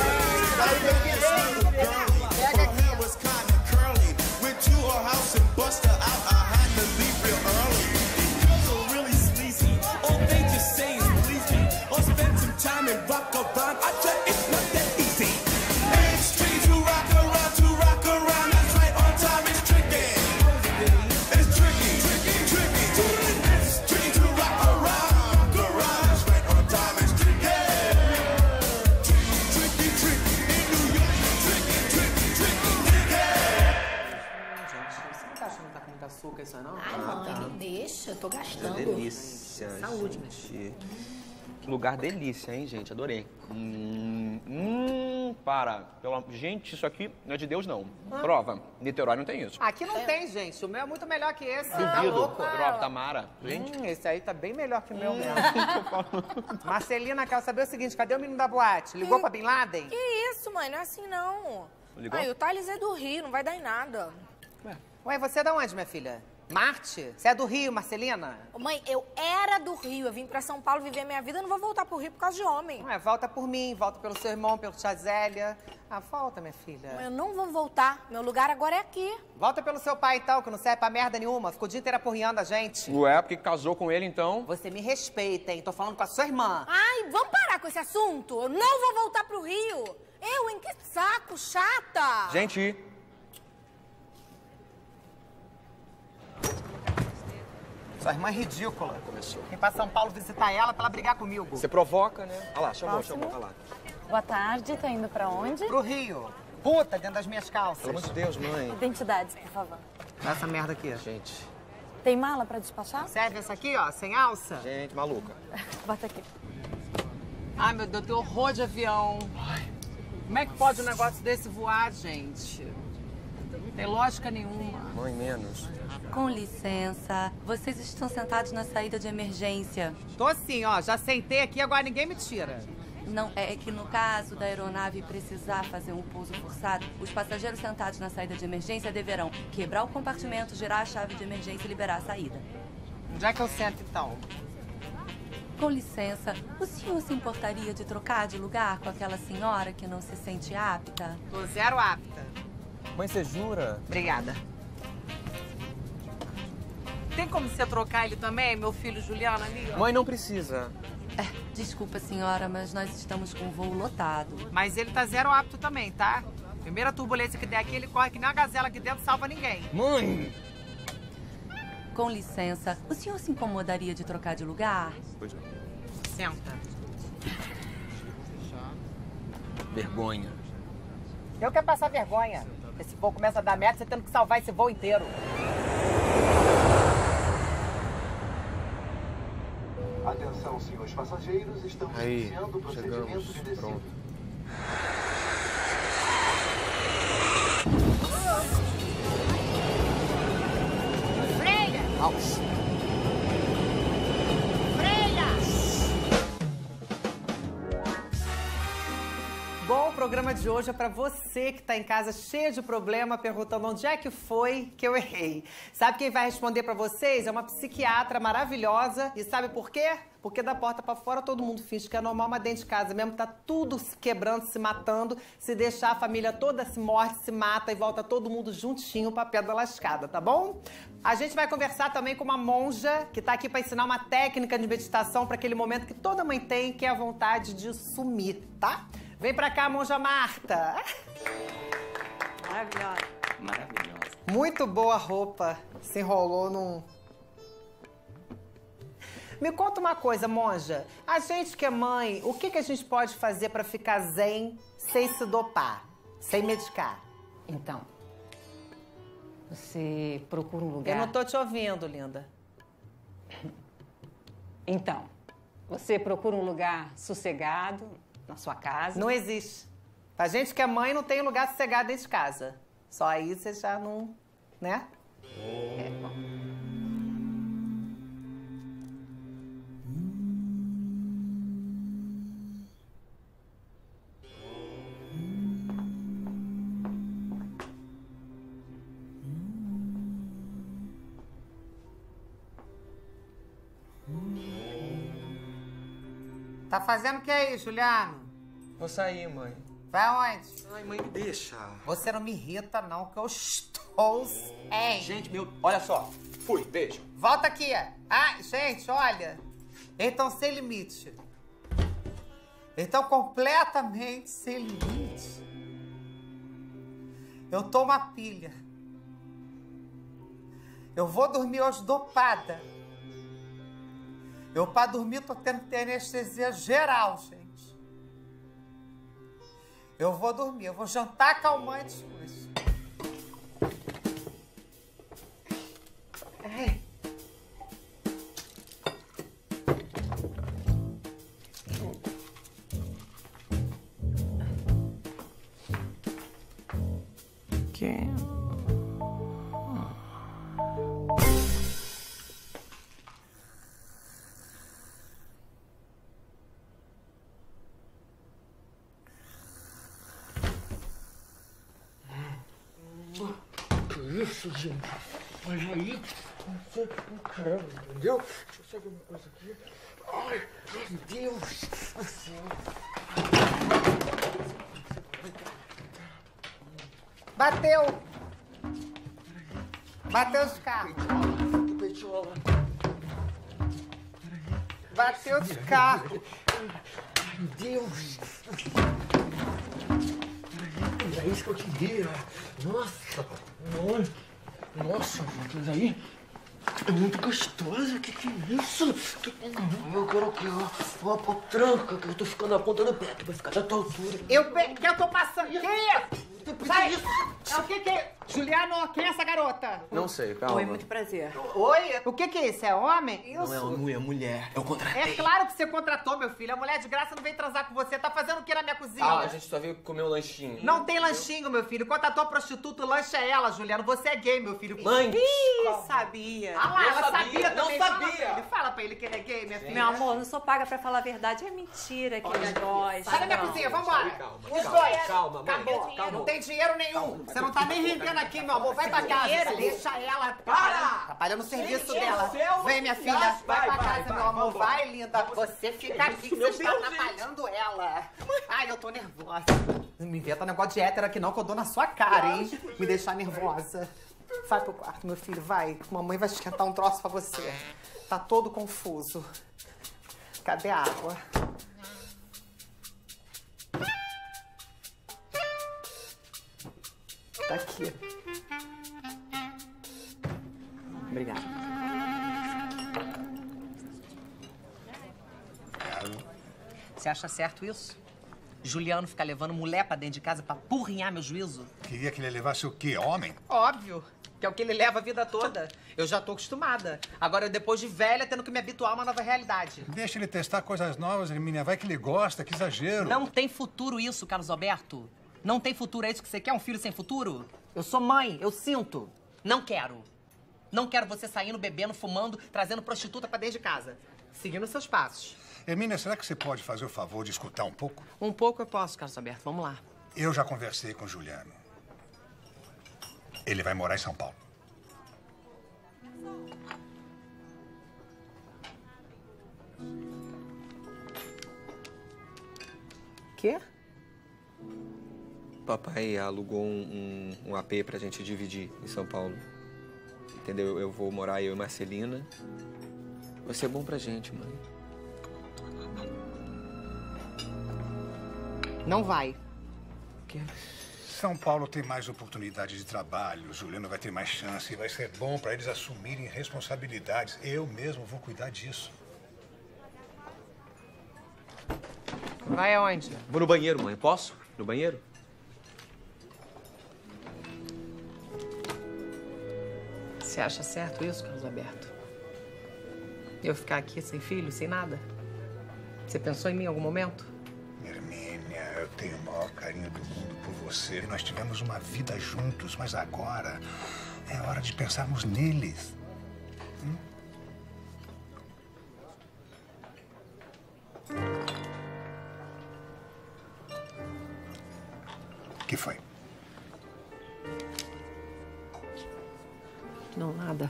Pega aqui. Went to her house and bust her out. I had to leave real early. Girls are really sleazy. All they just say is please me. muito açúcar, isso não? Ai, mamãe, deixa, eu tô gastando. Delícia, Saúde, gente. Que lugar delícia, hein, gente? Adorei. Hum, hum, para. Pela... Gente, isso aqui não é de Deus, não. Ah. Prova. Niterói não tem isso. Aqui não tem, gente. O meu é muito melhor que esse. Tá Duvido. louco? Prova, Tamara. Gente. Hum, esse aí tá bem melhor que o meu mesmo. Marcelina, quero saber o seguinte, cadê o menino da boate? Ligou pra Bin Laden? Que isso, mãe? Não é assim, não. Ligou? Ai, o Thales é do Rio, não vai dar em nada. Ué, você é de onde, minha filha? Marte? Você é do Rio, Marcelina? Ô, mãe, eu era do Rio. Eu vim pra São Paulo viver minha vida. Eu não vou voltar pro Rio por causa de homem. Ué, volta por mim, volta pelo seu irmão, pelo tia Zélia. Ah, volta, minha filha. Eu não vou voltar. Meu lugar agora é aqui. Volta pelo seu pai, então, que não serve pra merda nenhuma. Ficou o dia inteiro apurriando a gente. Ué, porque casou com ele, então? Você me respeita, hein? Tô falando com a sua irmã. Ai, vamos parar com esse assunto. Eu não vou voltar pro Rio. Eu, hein? Que saco, chata. Gente. Sua irmã é ridícula. Começou. Vim pra São Paulo visitar ela pra ela brigar comigo. Você provoca, né? Olha lá, chamou, Próximo. chamou, olha lá. Boa tarde, tá indo pra onde? Pro Rio. Puta, dentro das minhas calças. Pelo amor de Deus, mãe. Identidades, por favor. Essa merda aqui. Gente. Tem mala pra despachar? Serve essa aqui, ó, sem alça? Gente, maluca. Bota aqui. Ai, meu Deus, eu tenho horror de avião. Como é que pode um negócio desse voar, gente? Não tem lógica nenhuma. Mãe, menos. Com licença, vocês estão sentados na saída de emergência. Tô assim, ó, já sentei aqui, agora ninguém me tira. Não, é que no caso da aeronave precisar fazer um pouso forçado, os passageiros sentados na saída de emergência deverão quebrar o compartimento, girar a chave de emergência e liberar a saída. Onde é que eu sento, então? Com licença, o senhor se importaria de trocar de lugar com aquela senhora que não se sente apta? Tô zero apta. Mãe, você jura? Obrigada. Tem como você trocar ele também, meu filho Juliano ali? Ó? Mãe, não precisa. É, desculpa, senhora, mas nós estamos com o voo lotado. Mas ele tá zero apto também, tá? Primeira turbulência que der aqui, ele corre que nem a gazela aqui dentro, salva ninguém. Mãe! Com licença, o senhor se incomodaria de trocar de lugar? Pois não. Senta. Vergonha. Eu quero passar vergonha. Esse voo começa a dar merda, você tendo que salvar esse voo inteiro. Atenção, senhores passageiros, estamos Aí, iniciando o procedimento chegamos. de descida. Pronto. Freia! Freia! Bom, o programa de hoje é pra você que tá em casa cheio de problema, perguntando onde é que foi que eu errei. Sabe quem vai responder pra vocês? É uma psiquiatra maravilhosa. E sabe por quê? Porque da porta pra fora todo mundo finge que é normal, mas dentro de casa mesmo tá tudo se quebrando, se matando. Se deixar a família toda se morre, se mata e volta todo mundo juntinho pra pedra lascada, tá bom? A gente vai conversar também com uma monja que tá aqui pra ensinar uma técnica de meditação pra aquele momento que toda mãe tem, que é a vontade de sumir, tá? Vem pra cá, monja Marta. Maravilhosa. Maravilhosa. Muito boa roupa. Se enrolou num... Me conta uma coisa, monja. A gente que é mãe, o que, que a gente pode fazer pra ficar zen sem se dopar, sem medicar? Então, você procura um lugar... Eu não tô te ouvindo, linda. Então, você procura um lugar sossegado na sua casa... Não existe. Pra gente que é mãe, não tem lugar sossegado dentro de casa. Só aí você já não... né? É, bom. Tá fazendo o que aí, Juliano? Vou sair, mãe. Vai aonde? Ai, mãe, deixa. Você não me irrita, não, que eu estou... Ei! Gente, meu... Olha só. Fui, beijo. Volta aqui. Ah, gente, olha. Eles estão sem limite. Eles estão completamente sem limite. Eu tô uma pilha. Eu vou dormir hoje dopada. Eu, pra dormir, tô tendo que ter anestesia geral, gente. Eu vou dormir, eu vou jantar calmante hoje. Ai. Que? Que isso, gente? Olha aí, não sei o que eu quero, entendeu? Deixa eu saber uma coisa aqui. Ai, meu Deus do céu. Bateu! Bateu os carros. Petiola. Bateu os carros. Ai, meu Deus. É isso que eu queria. Nossa. Nossa, mas aí é muito gostosa. Que que é isso? Que... Eu quero aqui, ó. Ó, pô, tranca, que eu tô ficando na ponta do pé. Tu vai ficar da tua altura. Eu pe... que eu tô passando. Que isso? Sai! É o que que é? Juliano, quem é essa garota? Não sei, calma. Oi, muito prazer. Oi? O que que é isso? É homem? Isso. Não é homem, é mulher. Eu contratei. É claro que você contratou, meu filho. A mulher de graça não veio transar com você. Tá fazendo o que na minha cozinha? Ah, a gente só veio comer um lanchinho. Não tem lanchinho, meu filho. Contratou a prostituta, o lanche é ela, Juliano. Você é gay, meu filho. Mãe! Ih, sabia. Ah lá, Não ela sabia, sabia não também. sabia. Fala, filho. Fala pra ele que ele é gay, minha filha. Meu amor, não sou paga pra falar a verdade. É mentira que eles gostam. Sai da minha cozinha, vambora. Calma, Os calma, dois. calma, mãe. Acabou. Calma. Não tem dinheiro nenhum. Você não tá nem rendendo aqui, meu amor. Vai pra casa. Dinheiro? Deixa ela. Para! Atrapalhando o serviço Gente, dela. céu, Vem, minha filha. vai, Vai pra vai, casa, vai, meu amor. vambora. Vai, linda. Você fica aqui que você Meu está Deus, atrapalhando ela. Ai, eu tô nervosa. Não me inventa negócio de hétero aqui não, que eu dou na sua cara, hein? Me deixar nervosa. Vai pro quarto, meu filho, vai. Mamãe vai esquentar um troço pra você. Tá todo confuso. Cadê a água? Tá aqui. Obrigada. Você acha certo isso? Juliano ficar levando mulher pra dentro de casa pra apurrinhar meu juízo? Queria que ele levasse o quê? Homem? Óbvio, que é o que ele leva a vida toda. Eu já tô acostumada. Agora, depois de velha, tendo que me habituar a uma nova realidade. Deixa ele testar coisas novas, Hermínia. Vai que ele gosta, que exagero. Não tem futuro isso, Carlos Alberto. Não tem futuro, é isso que você quer? Um filho sem futuro? Eu sou mãe, eu sinto. Não quero. Não quero você saindo, bebendo, fumando, trazendo prostituta pra dentro de casa. Seguindo seus passos. Hermínia, será que você pode fazer o favor de escutar um pouco? Um pouco eu posso, Carlos Alberto. Vamos lá. Eu já conversei com o Juliano. Ele vai morar em São Paulo. Quê? Papai alugou um, um, um A P pra gente dividir em São Paulo. Entendeu? Eu vou morar, eu e Marcelina. Vai ser bom pra gente, mãe. Não vai. Quê? São Paulo tem mais oportunidade de trabalho, o Juliano vai ter mais chance e vai ser bom para eles assumirem responsabilidades. Eu mesmo vou cuidar disso. Vai aonde? Vou no banheiro, mãe. Posso? No banheiro? Você acha certo isso, Carlos Alberto? Eu ficar aqui sem filho, sem nada? Você pensou em mim em algum momento? Hermínia, eu tenho o maior carinho do mundo por você. Nós tivemos uma vida juntos, mas agora é hora de pensarmos neles. Hum? O que foi? Não, nada.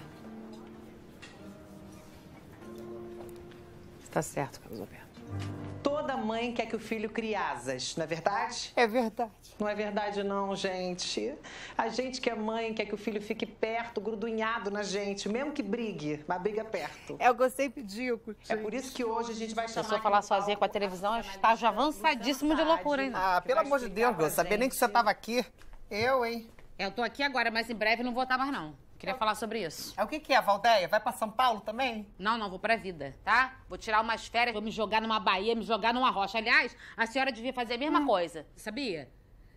Está certo, Carlos Alberto. Toda mãe quer que o filho crie asas, não é verdade? É verdade. Não é verdade não, gente. A gente que é mãe quer que o filho fique perto, grudunhado na gente, mesmo que brigue, mas briga perto. É o que eu sempre digo. É por isso que hoje a gente vai Se eu chamar... só falar sozinha com a televisão, está já avançadíssimo de loucura, hein? Ah, pelo amor de Deus, não sabia nem que você estava aqui. Eu, hein? Eu tô aqui agora, mas em breve não vou estar mais, não. Queria falar sobre isso. É o que que é, Valdeia? Vai pra São Paulo também? Não, não, vou pra vida, tá? Vou tirar umas férias, vou me jogar numa Bahia, me jogar numa rocha. Aliás, a senhora devia fazer a mesma hum. coisa, sabia?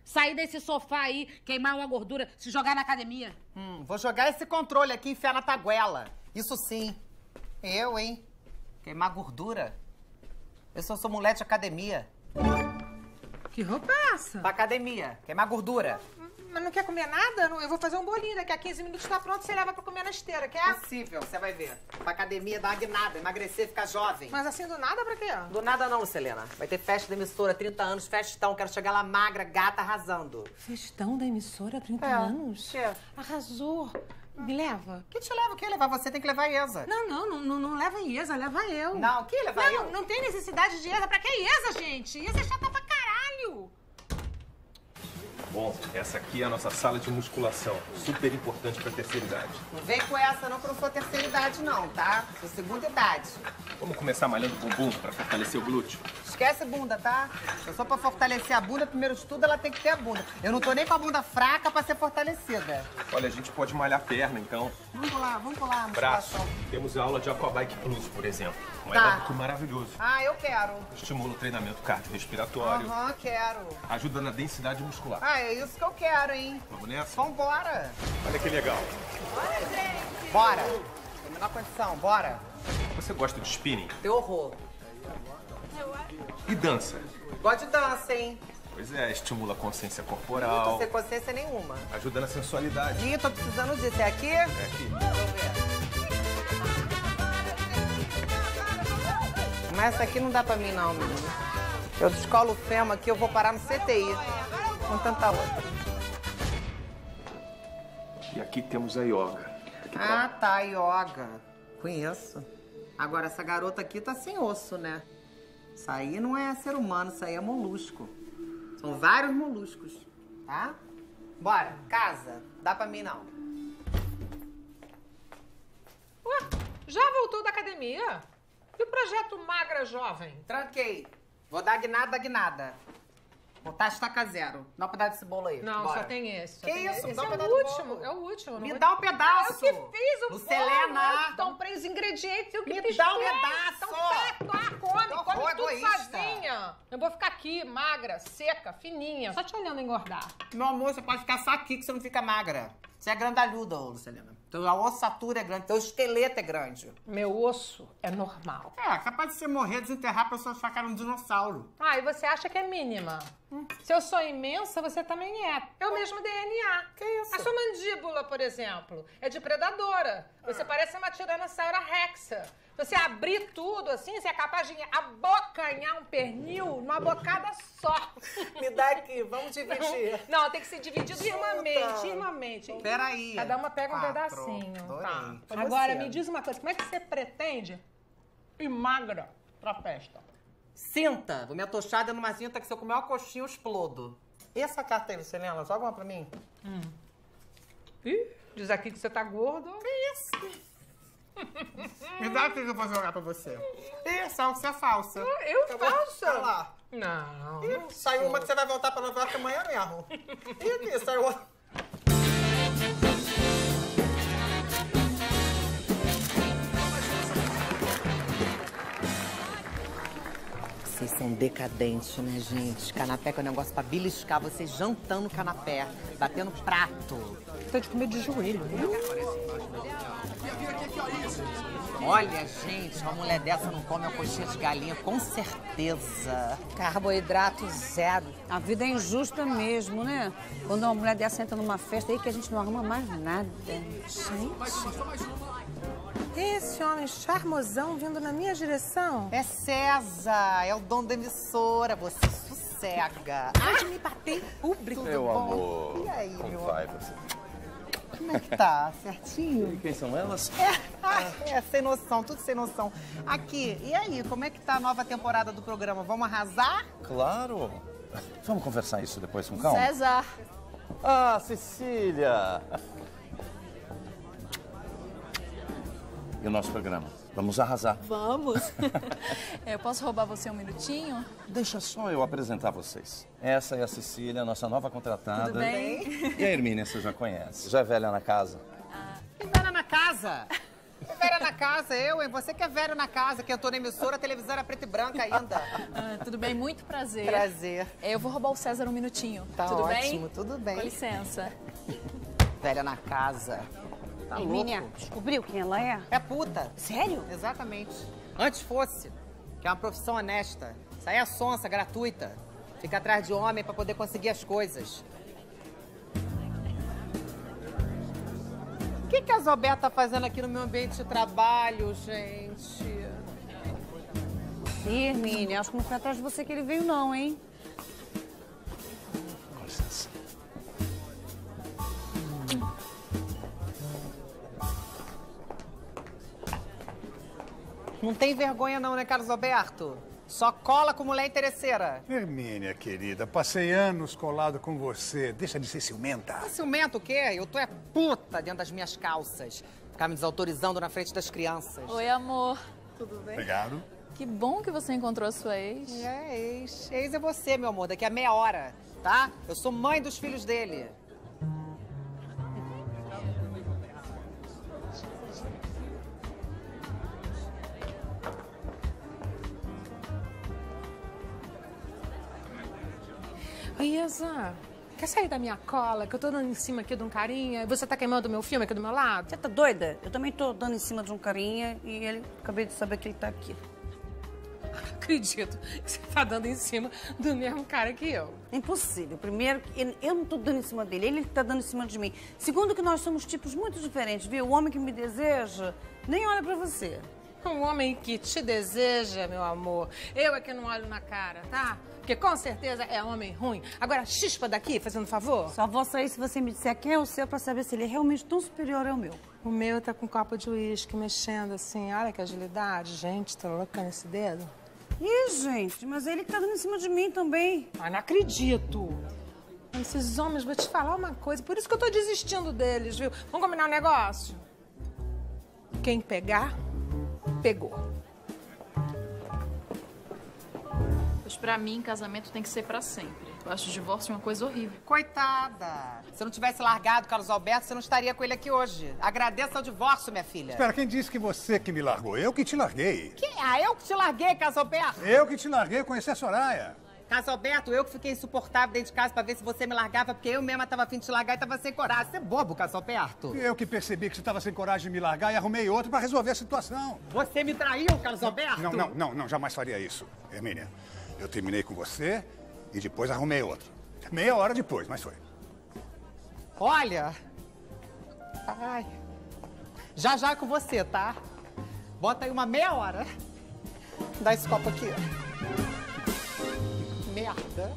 Sair desse sofá aí, queimar uma gordura, se jogar na academia. Hum, vou jogar esse controle aqui e enfiar na taguela. Isso sim. Eu, hein? Queimar gordura? Eu só sou mulher de academia. Que roupa é essa? Pra academia. Queimar gordura. Mas não quer comer nada? Não, eu vou fazer um bolinho. Daqui a quinze minutos tá pronto, você leva pra comer na esteira, quer? Possível, você vai ver. Pra academia dar uma guinada, emagrecer, ficar jovem. Mas assim do nada pra quê? Do nada não, Selena. Vai ter festa da emissora, trinta anos, festão. Quero chegar lá magra, gata, arrasando. Festão da emissora, trinta É. anos? É. Arrasou. Me leva. Que te leva? Quem levar você tem que levar a Iesa. Não, não, não, não, não leva a Iesa, leva eu. Não, quem leva não, eu? Não tem necessidade de Iesa. Pra que Iesa, gente? Iesa é chata pra caralho. Bom, essa aqui é a nossa sala de musculação. Super importante pra terceira idade. Não vem com essa não, que eu não sou terceira idade não, tá? Sou segunda idade. Vamos começar malhando o bumbum pra fortalecer o glúteo? Esquece bunda, tá? Eu sou pra fortalecer a bunda, primeiro de tudo, ela tem que ter a bunda. Eu não tô nem com a bunda fraca pra ser fortalecida. Olha, a gente pode malhar a perna, então. Vamos lá, vamos lá. Braço. Temos a aula de Aquabike Plus, por exemplo. Um Tá. aeróbico maravilhoso. Ah, eu quero. Estimula o treinamento cardiorrespiratório. Aham, quero. Ajuda na densidade muscular. Ah, é isso que eu quero, hein? Vamos nessa? Vambora. Olha que legal. Bora. Tem a menor condição, bora. Você gosta de spinning? Tem horror. E dança? Gosto de dança, hein? Pois é, estimula a consciência Não tô corporal. sem consciência nenhuma. Ajuda na sensualidade. Ih, tô precisando disso. É aqui? É aqui. Mas essa aqui não dá pra mim, não, menino. Eu descolo o fêmur aqui, eu vou parar no C T I. Com tanta outra. E aqui temos a yoga. Ah, tá, yoga. Conheço. Agora, essa garota aqui tá sem osso, né? Isso aí não é ser humano, isso aí é molusco. São vários moluscos, tá? Bora, casa. Dá pra mim, não. Ué, já voltou da academia? E o projeto Magra Jovem? Tranquei. Vou dar guinada, guinada. Botar estaca zero. Dá um pedaço desse bolo aí. Não, Bora. só tem esse. só Que tem isso? Esse Me dá um é o pedaço do último, bolo. é o último. não Me vou- dá um pedaço. Eu que fiz o Lucelena. bolo. Comprei os ingredientes, eu que Me fiz dá um tudo. pedaço. Então tá, tá, come, Que come horror, tudo egoísta. sozinha. Eu vou ficar aqui, magra, seca, fininha, só te olhando engordar. Meu amor, você pode ficar só aqui que você não fica magra. Você é grandalhuda, ô, Lucelena. Teu a ossatura é grande, teu esqueleto é grande. Meu osso é normal. É, capaz de você morrer, desenterrar a pessoa achar que era um dinossauro. Ah, e você acha que é mínima? Se eu sou imensa, você também é. É o mesmo D N A. Que isso? A sua mandíbula, por exemplo, é de predadora. Você parece uma tiranossauro rexa. Se você abrir tudo assim, você é capaz de abocanhar um pernil numa bocada só. Me dá aqui, vamos dividir. Não, tem que ser dividido irmãmente, irmãmente. Peraí. Cada uma pega um Quatro. pedacinho. Adorei. Tá. Pra Agora, você. me diz uma coisa, como é que você pretende ir magra pra festa? Cinta. Vou me atochar dentro de uma cinta que se eu comer uma coxinha eu explodo. E essa carta aí, Lucelena? Joga uma pra mim. Hum. Ih, diz aqui que você tá gordo. Que isso? Me dá aqui que eu vou jogar pra você. Ih, você é falsa. Eu Eu vou- falsa? Olha lá. Não. Ih, não saiu sou. uma que você vai voltar pra Nova York amanhã mesmo. Ih, aqui, saiu outra. Vocês são decadentes, né, gente? Canapé que é um negócio pra beliscar, vocês jantando canapé, batendo prato. Tô de comer de joelho. Olha, gente, uma mulher dessa não come uma coxinha de galinha, com certeza. Carboidrato zero. A vida é injusta mesmo, né? Quando uma mulher dessa entra numa festa aí que a gente não arruma mais nada. Gente. Esse homem charmosão vindo na minha direção. É César, é o dono da emissora, você sossega. Pode me bater em público. Meu bom? amor, E aí, como meu vai amor? você? Como é que tá? Certinho? E quem são elas? É, ah, é, sem noção, tudo sem noção. Aqui, e aí, como é que tá a nova temporada do programa? Vamos arrasar? Claro. Vamos conversar isso depois com calma? César. Ah, Cecília! E o nosso programa? Vamos arrasar. Vamos. Eu posso roubar você um minutinho? Deixa só eu apresentar vocês. Essa é a Cecília, nossa nova contratada. Tudo bem? E a Hermínia, você já conhece. Já é velha na casa. Que velha na casa? Que velha na casa, eu, hein? Você que é velho na casa, que entrou na emissora, a televisão era preta e branca ainda. Ah, tudo bem? Muito prazer. Prazer. É, eu vou roubar o César um minutinho. Tá tudo ótimo, bem? tudo bem. Com licença. Velha na casa. Tá Hermínia, louco? descobriu quem ela é? É puta. Sério? Exatamente. Antes fosse, que é uma profissão honesta. Isso aí é sonsa, gratuita. Fica atrás de homem pra poder conseguir as coisas. O que, que a Zobé tá fazendo aqui no meu ambiente de trabalho, gente? Ih, Hermínia, acho que não foi atrás de você que ele veio, não, hein? Com licença. Não tem vergonha não, né, Carlos Alberto? Só cola com mulher interesseira. Hermínia, querida, passei anos colado com você. Deixa de ser ciumenta. Tá ciumento o quê? Eu tô é puta dentro das minhas calças. Ficar me desautorizando na frente das crianças. Oi, amor. Tudo bem? Obrigado. Que bom que você encontrou a sua ex. É, ex. Ex é você, meu amor, daqui a meia hora, tá? Eu sou mãe dos filhos dele. Oi, Isa, quer sair da minha cola? Que eu tô dando em cima aqui de um carinha e você tá queimando o meu filme aqui do meu lado? Você tá doida? Eu também tô dando em cima de um carinha e ele acabei de saber que ele tá aqui. Acredito que você tá dando em cima do mesmo cara que eu. Impossível. Primeiro, que eu não tô dando em cima dele, ele que tá dando em cima de mim. Segundo, que nós somos tipos muito diferentes, viu? O homem que me deseja nem olha pra você. Um homem que te deseja, meu amor, eu é que não olho na cara, tá? Porque com certeza é homem ruim. Agora, chispa daqui, fazendo favor. Só vou sair se você me disser quem é o seu pra saber se ele é realmente tão superior ao meu. O meu tá com um copo de uísque mexendo assim. Olha que agilidade. Gente, tá louca nesse dedo? Ih, gente, mas ele que tá dando em cima de mim também. Ai, não acredito. Esses homens, vou te falar uma coisa. Por isso que eu tô desistindo deles, viu? Vamos combinar um negócio? Quem pegar, pegou. Pois pra mim, casamento tem que ser pra sempre. Eu acho o divórcio uma coisa horrível. Coitada! Se eu não tivesse largado o Carlos Alberto, você não estaria com ele aqui hoje. Agradeça ao divórcio, minha filha. Espera, quem disse que você que me largou? Eu que te larguei. Que? Ah, eu que te larguei, Carlos Alberto. Eu que te larguei, eu conheci a Soraya. Carlos Alberto, eu que fiquei insuportável dentro de casa pra ver se você me largava, porque eu mesma tava afim de te largar e tava sem coragem. Você é bobo, Carlos Alberto. Eu que percebi que você estava sem coragem de me largar e arrumei outro pra resolver a situação. Você me traiu, Carlos Alberto? Não, não, não, não, jamais faria isso, Hermínia. Eu terminei com você e depois arrumei outro. Meia hora depois, mas foi. Olha. Ai. Já já é com você, tá? Bota aí uma meia hora. Dá esse copo aqui. Merda.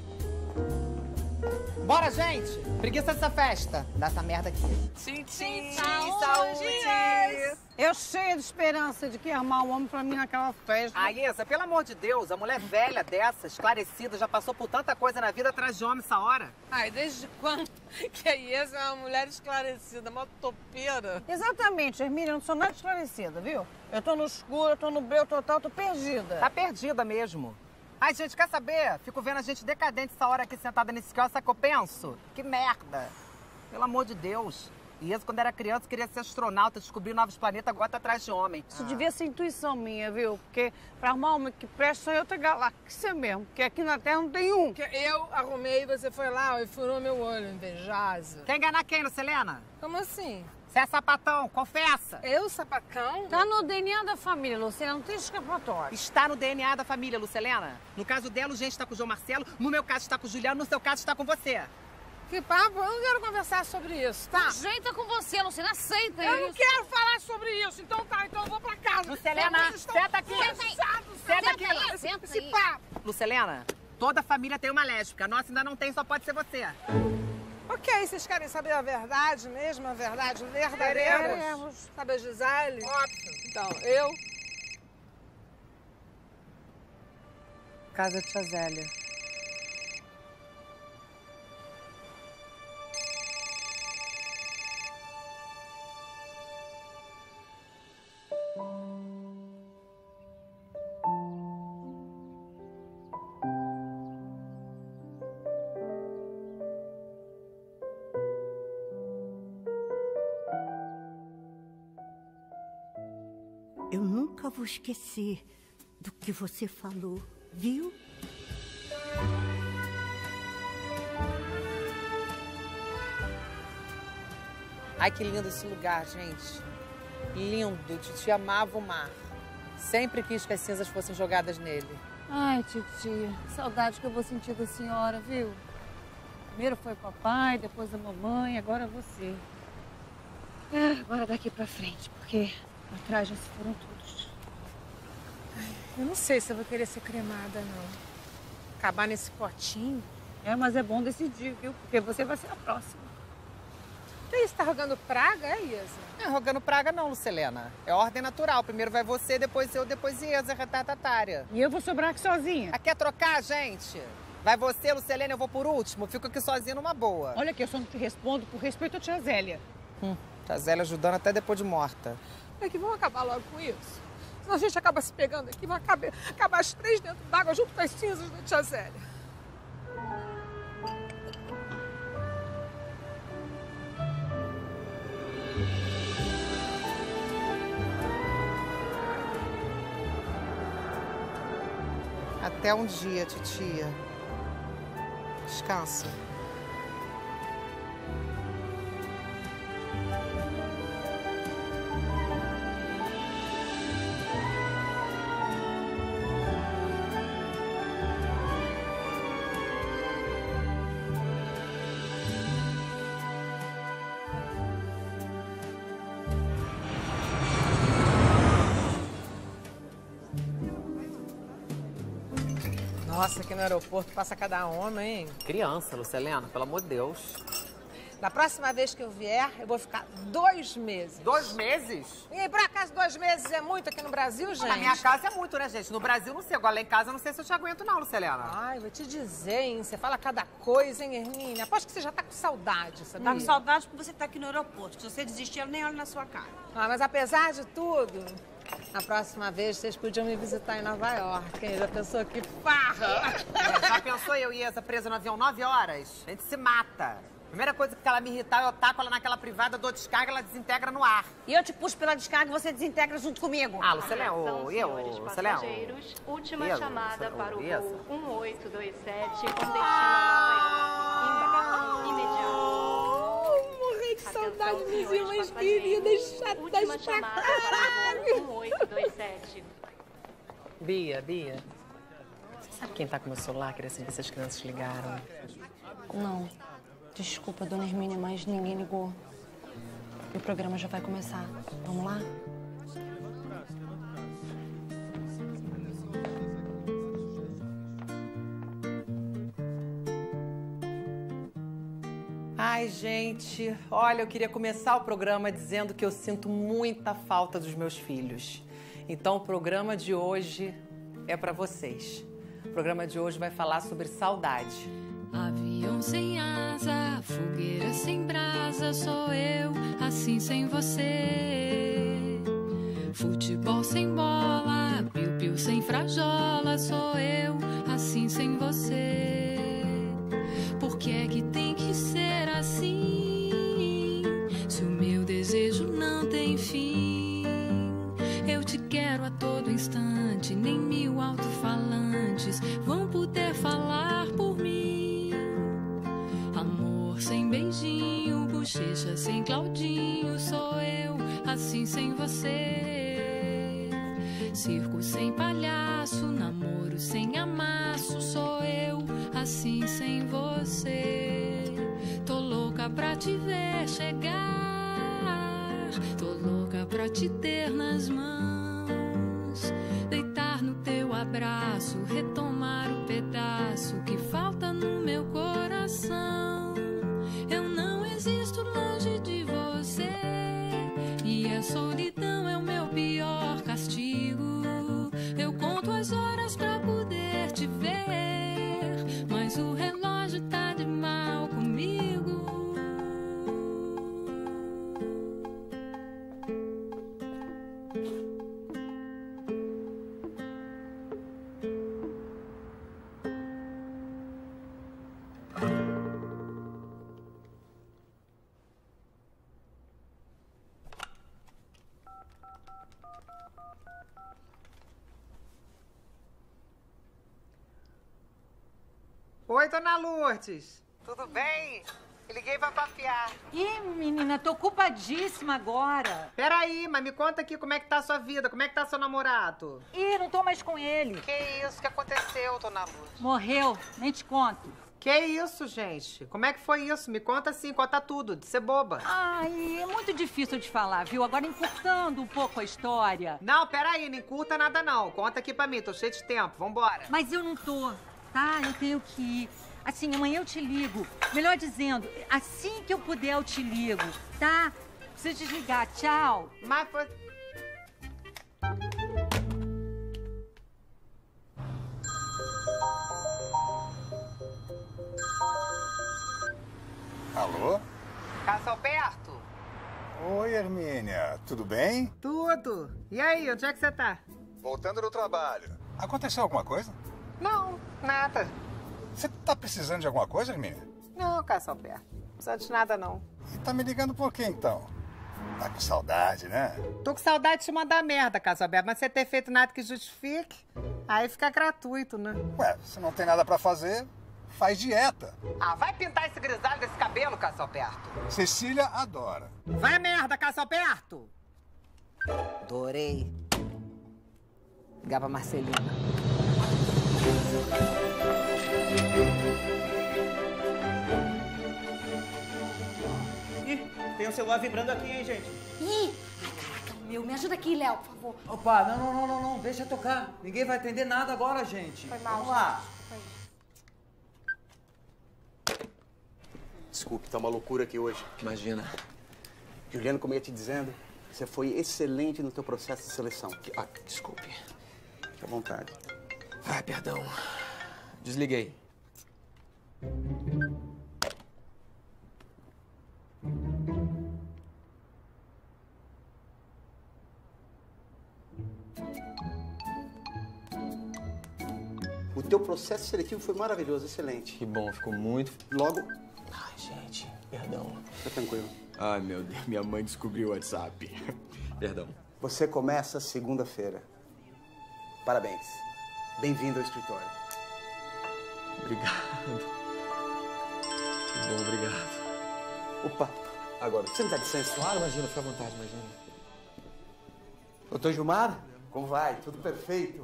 Bora, gente! Preguiça dessa festa. Dá essa merda aqui. Tchim, tchim, saúde! Eu cheia de esperança de que ia armar um homem pra mim naquela festa. Ah, Isa, pelo amor de Deus, a mulher velha dessa, esclarecida, já passou por tanta coisa na vida atrás de homem essa hora. Ai, desde quando que a Iesa é uma mulher esclarecida, uma topeira? Exatamente, Hermínia, eu não sou nada esclarecida, viu? Eu tô no escuro, eu tô no breu total, tô perdida. Tá perdida mesmo. Ai, gente, quer saber? Fico vendo a gente decadente essa hora aqui sentada nesse quiosque, sabe o que eu penso? Que merda! Pelo amor de Deus. Iesa, quando era criança, queria ser astronauta, descobrir novos planetas, agora tá atrás de homem. Isso ah. devia ser intuição minha, viu? Porque pra arrumar uma que presta só em outra galáxia mesmo. Porque aqui na Terra não tem um. Que eu arrumei e você foi lá e furou meu olho, invejosa. Quer enganar quem, Lucilena? Como assim? Você é sapatão, confessa. Eu, sapatão? Tá no D N A da família, Lucilena, não tem escapatório. Está no D N A da família, Lucilena. No caso dela, o gente está com o João Marcelo, no meu caso está com o Juliano, no seu caso está com você. Que papo, eu não quero conversar sobre isso, tá? Ajeita com você, Lucilena, aceita eu isso. Eu não quero falar sobre isso, então tá, então eu vou pra casa. Lucilena, senta aqui. Senta aí, senta aqui. Aí, senta esse aí. Papo. Lucilena, toda família tem uma lésbica, a nossa ainda não tem, só pode ser você. Ok, vocês querem saber a verdade mesmo, a verdade verdadeira? Queremos. Sabe a Gisele? Óbvio. Então, eu... Casa de Tia Zélia. Eu nunca vou esquecer do que você falou, viu? Ai, que lindo esse lugar, gente. Lindo. Titi amava o mar. Sempre quis que as cinzas fossem jogadas nele. Ai, titia, saudade que eu vou sentir da senhora, viu? Primeiro foi o papai, depois a mamãe, agora você. É, agora daqui pra frente, porque atrás já se foram todos. Eu não sei se eu vou querer ser cremada, não. Acabar nesse potinho. É, mas é bom decidir, viu? Porque você vai ser a próxima. Que isso, tá rogando praga, é, Isa? Não é rogando praga não, Lucelena. É ordem natural. Primeiro vai você, depois eu, depois Isa, retardatária. E eu vou sobrar aqui sozinha. Ah, quer trocar, gente? Vai você, Lucelena, eu vou por último. Fico aqui sozinha numa boa. Olha aqui, eu só não te respondo por respeito à tia Zélia. Hum, tia Zélia ajudando até depois de morta. É que vamos acabar logo com isso. Senão a gente acaba se pegando aqui, vai acabar, acabar as três dentro d'água junto com as cinzas da tia Zélia. Até um dia, titia. Descansa. Nossa, aqui no aeroporto passa cada homem, hein? Criança, Lucelena, pelo amor de Deus. Da próxima vez que eu vier, eu vou ficar dois meses. Dois meses? E por acaso dois meses é muito aqui no Brasil, gente? Na minha casa é muito, né, gente? No Brasil não sei. Agora lá em casa eu não sei se eu te aguento não, Lucelena. Ai, vou te dizer, hein? Você fala cada coisa, hein, Hermínia? Aposto que você já tá com saudade, sabe? Tá com saudade porque você tá aqui no aeroporto. Se você desistir, eu nem olho na sua cara. Ah, mas apesar de tudo, na próxima vez vocês podiam me visitar em Nova York, hein? Já pensou que farra? É, já pensou eu e Isa presa no avião nove horas? A gente se mata. Primeira coisa que ela me irritar, eu taco ela naquela privada, dou descarga, ela desintegra no ar. E eu te puxo pela descarga e você desintegra junto comigo. Ah, Lucelena, o eu, Lucelena. Passageiros, última eu, chamada eu, para o eu, voo um oito dois sete com destino a Nova York. Imediato. Morri de saudade, minhas irmãs queridas, chatas pra caralho. um oito dois sete. Bia, Bia. Você sabe quem tá com meu celular? Queria saber se as crianças ligaram. Não. Desculpa, dona Hermínia, mas ninguém ligou. E o programa já vai começar. Vamos lá? Ai, gente, olha, eu queria começar o programa dizendo que eu sinto muita falta dos meus filhos. Então, o programa de hoje é pra vocês. O programa de hoje vai falar sobre saudade. Avião sem asa, fogueira sem brasa, sou eu, assim sem você. Futebol sem bola, piu-piu sem frajola, sou eu, assim sem você. Por que é que tem que ser assim? Se o meu desejo não tem fim, eu te quero a todo instante, nem mil alto-falantes vão poder falar por mim. Amor sem beijinho, bochecha sem Claudinho, sou eu, assim sem você. Circo sem palhaço, namoro sem amasso, sou eu, assim sem você. Tô louca pra te ver chegar, tô louca pra te ter nas mãos, deitar no teu abraço, retomar o pedaço que falta no meu coração. Eu não existo longe de você e a solidão é o meu pior castigo. Eu conto as horas pra poder te ver, mas o relógio tá de mal comigo. Oi, dona Lourdes. Tudo bem? Eu liguei pra papear. Ih, menina, tô ocupadíssima agora. Peraí, mas me conta aqui como é que tá a sua vida, como é que tá seu namorado? Ih, não tô mais com ele. Que isso que aconteceu, dona Lourdes? Morreu, nem te conto. Que isso, gente? Como é que foi isso? Me conta assim, conta tudo, de ser boba. Ai, é muito difícil de falar, viu? Agora encurtando um pouco a história. Não, peraí, não encurta nada não. Conta aqui pra mim, tô cheio de tempo, vambora. Mas eu não tô, tá? Eu tenho que ir. Assim, amanhã eu te ligo. Melhor dizendo, assim que eu puder eu te ligo, tá? Preciso desligar, tchau. Mas foi... Alô? Casa Alberto? Oi, Hermínia. Tudo bem? Tudo. E aí, onde é que você tá? Voltando do trabalho. Aconteceu alguma coisa? Não, nada. Você tá precisando de alguma coisa, Hermínia? Não, Casa Alberto. Não precisa de nada, não. E tá me ligando por quê, então? Tá com saudade, né? Tô com saudade de te mandar merda, Casa Alberto, mas você ter feito nada que justifique, aí fica gratuito, né? Ué, se não tem nada pra fazer, faz dieta. Ah, vai pintar esse grisalho desse cabelo, Casa Alberto. Cecília adora. Vai a merda, Casa Alberto! Adorei. Ligar pra Marcelina. Ih, tem um celular vibrando aqui, hein, gente? Ih, ai, caraca, meu. Me ajuda aqui, Léo, por favor. Opa, não, não, não, não, não, deixa tocar. Ninguém vai entender nada agora, gente. Foi mal, Vamos lá. Desculpe, tá uma loucura aqui hoje. Imagina. Juliano, como eu ia te dizendo, você foi excelente no teu processo de seleção. Ah, desculpe. Fique à vontade. Ai, perdão. Desliguei. O teu processo seletivo foi maravilhoso, excelente. Que bom, ficou muito... Logo... Ai, gente, perdão. Fica tranquilo. Ai, meu Deus, minha mãe descobriu o WhatsApp. Perdão. Você começa segunda-feira. Parabéns. Bem-vindo ao escritório. Obrigado. Que bom, obrigado. Opa, agora, você me dá licença? Claro, imagina, fica à vontade, imagina. Doutor Gilmar, como vai? Tudo perfeito?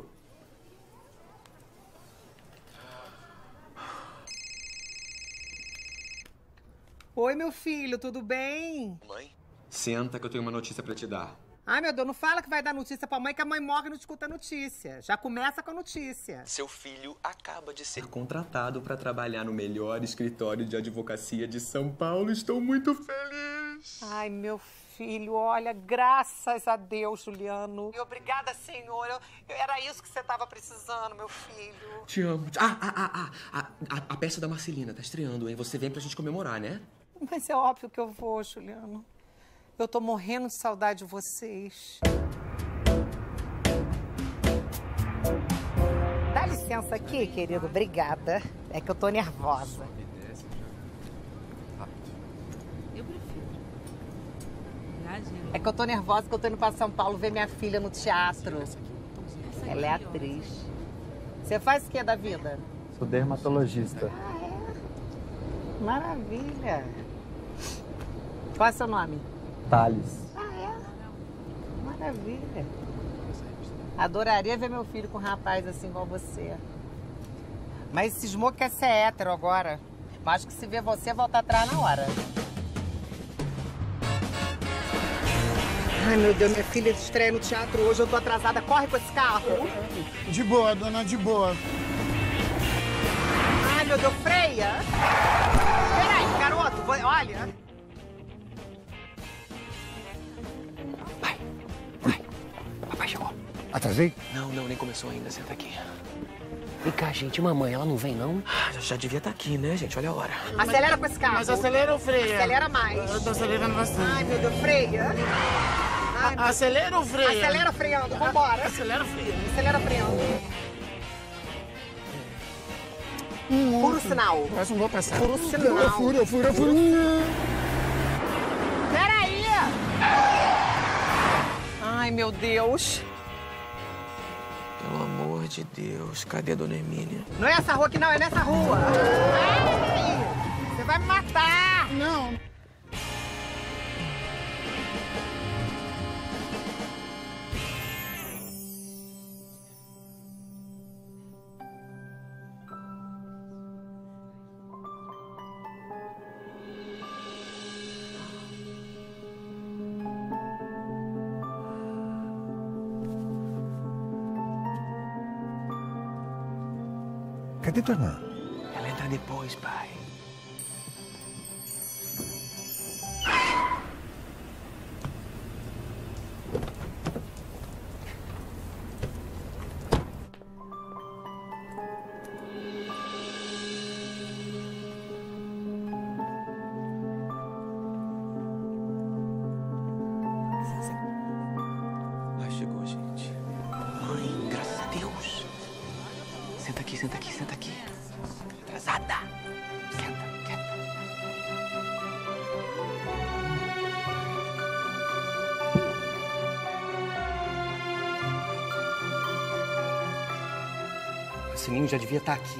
Oi, meu filho, tudo bem? Mãe? Senta que eu tenho uma notícia pra te dar. Ai, meu Deus, não fala que vai dar notícia pra mãe, que a mãe morre e não escuta notícia. Já começa com a notícia. Seu filho acaba de ser contratado para trabalhar no melhor escritório de advocacia de São Paulo. Estou muito feliz. Ai, meu filho, olha, graças a Deus, Juliano. E obrigada, Senhor. Eu, eu, era isso que você estava precisando, meu filho. Te amo. Ah, ah, ah, ah. A, a, a peça da Marcelina tá estreando, hein? Você vem pra gente comemorar, né? Mas é óbvio que eu vou, Juliano. Eu tô morrendo de saudade de vocês. Dá licença aqui, querido. Obrigada. É que eu tô nervosa. Eu prefiro. É que eu tô nervosa que eu tô indo pra São Paulo ver minha filha no teatro. Ela é atriz. Você faz o que da vida? Sou dermatologista. Ah, é? Maravilha. Qual é o seu nome? Thales. Ah, é? Maravilha. Adoraria ver meu filho com um rapaz assim igual você. Mas cismou que quer ser hétero agora. Mas acho que se ver você, volta atrás na hora. Ai, meu Deus, minha filha estreia no teatro hoje. Eu tô atrasada. Corre com esse carro. De boa, dona, de boa. Ai, meu Deus, freia. Peraí, garoto. Olha... Papai chegou. Atrasei? Não, não, nem começou ainda. Senta aqui. Vem cá, gente. Mamãe, ela não vem, não? Ah, já, já devia estar aqui, né, gente? Olha a hora. Acelera com esse carro. Mas acelera ou freia? Acelera mais. Eu tô acelerando bastante. Ai, meu Deus, freia. Ai, A acelera ou freia? Acelera freando, vambora. Acelera ou freia? Acelera freando. Hum, Puro sinal. Mas não vou passar. Puro sinal. Eu furo, eu furo, eu furo. Peraí. Ai, meu Deus. amor de Deus, cadê a dona Hermínia? Não é essa rua aqui, não, é nessa rua. Ai, você vai me matar. Não. Cadê tua irmã? Ela entra depois, pai. Ah, chegou, gente. Mãe, graças a Deus. Senta aqui, senta aqui, senta aqui. Atrasada. Senta, quieta. O Sininho já devia estar aqui.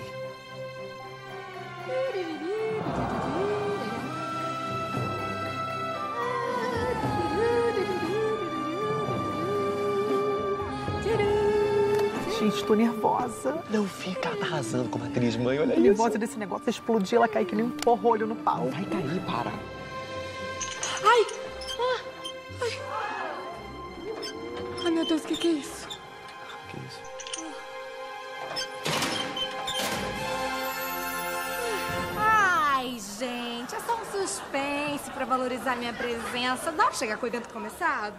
Gente, tô nervosa. Não fica, ela tá arrasando como atriz, mãe, olha Tô isso. nervosa desse negócio explodir, ela cair que nem um porrolho no pau. Vai cair, para. Ai! Ah! Ai! Ai, meu Deus, o que, que é isso? Que isso? Ai, gente, é só um suspense pra valorizar minha presença. Dá pra chegar com o evento começado?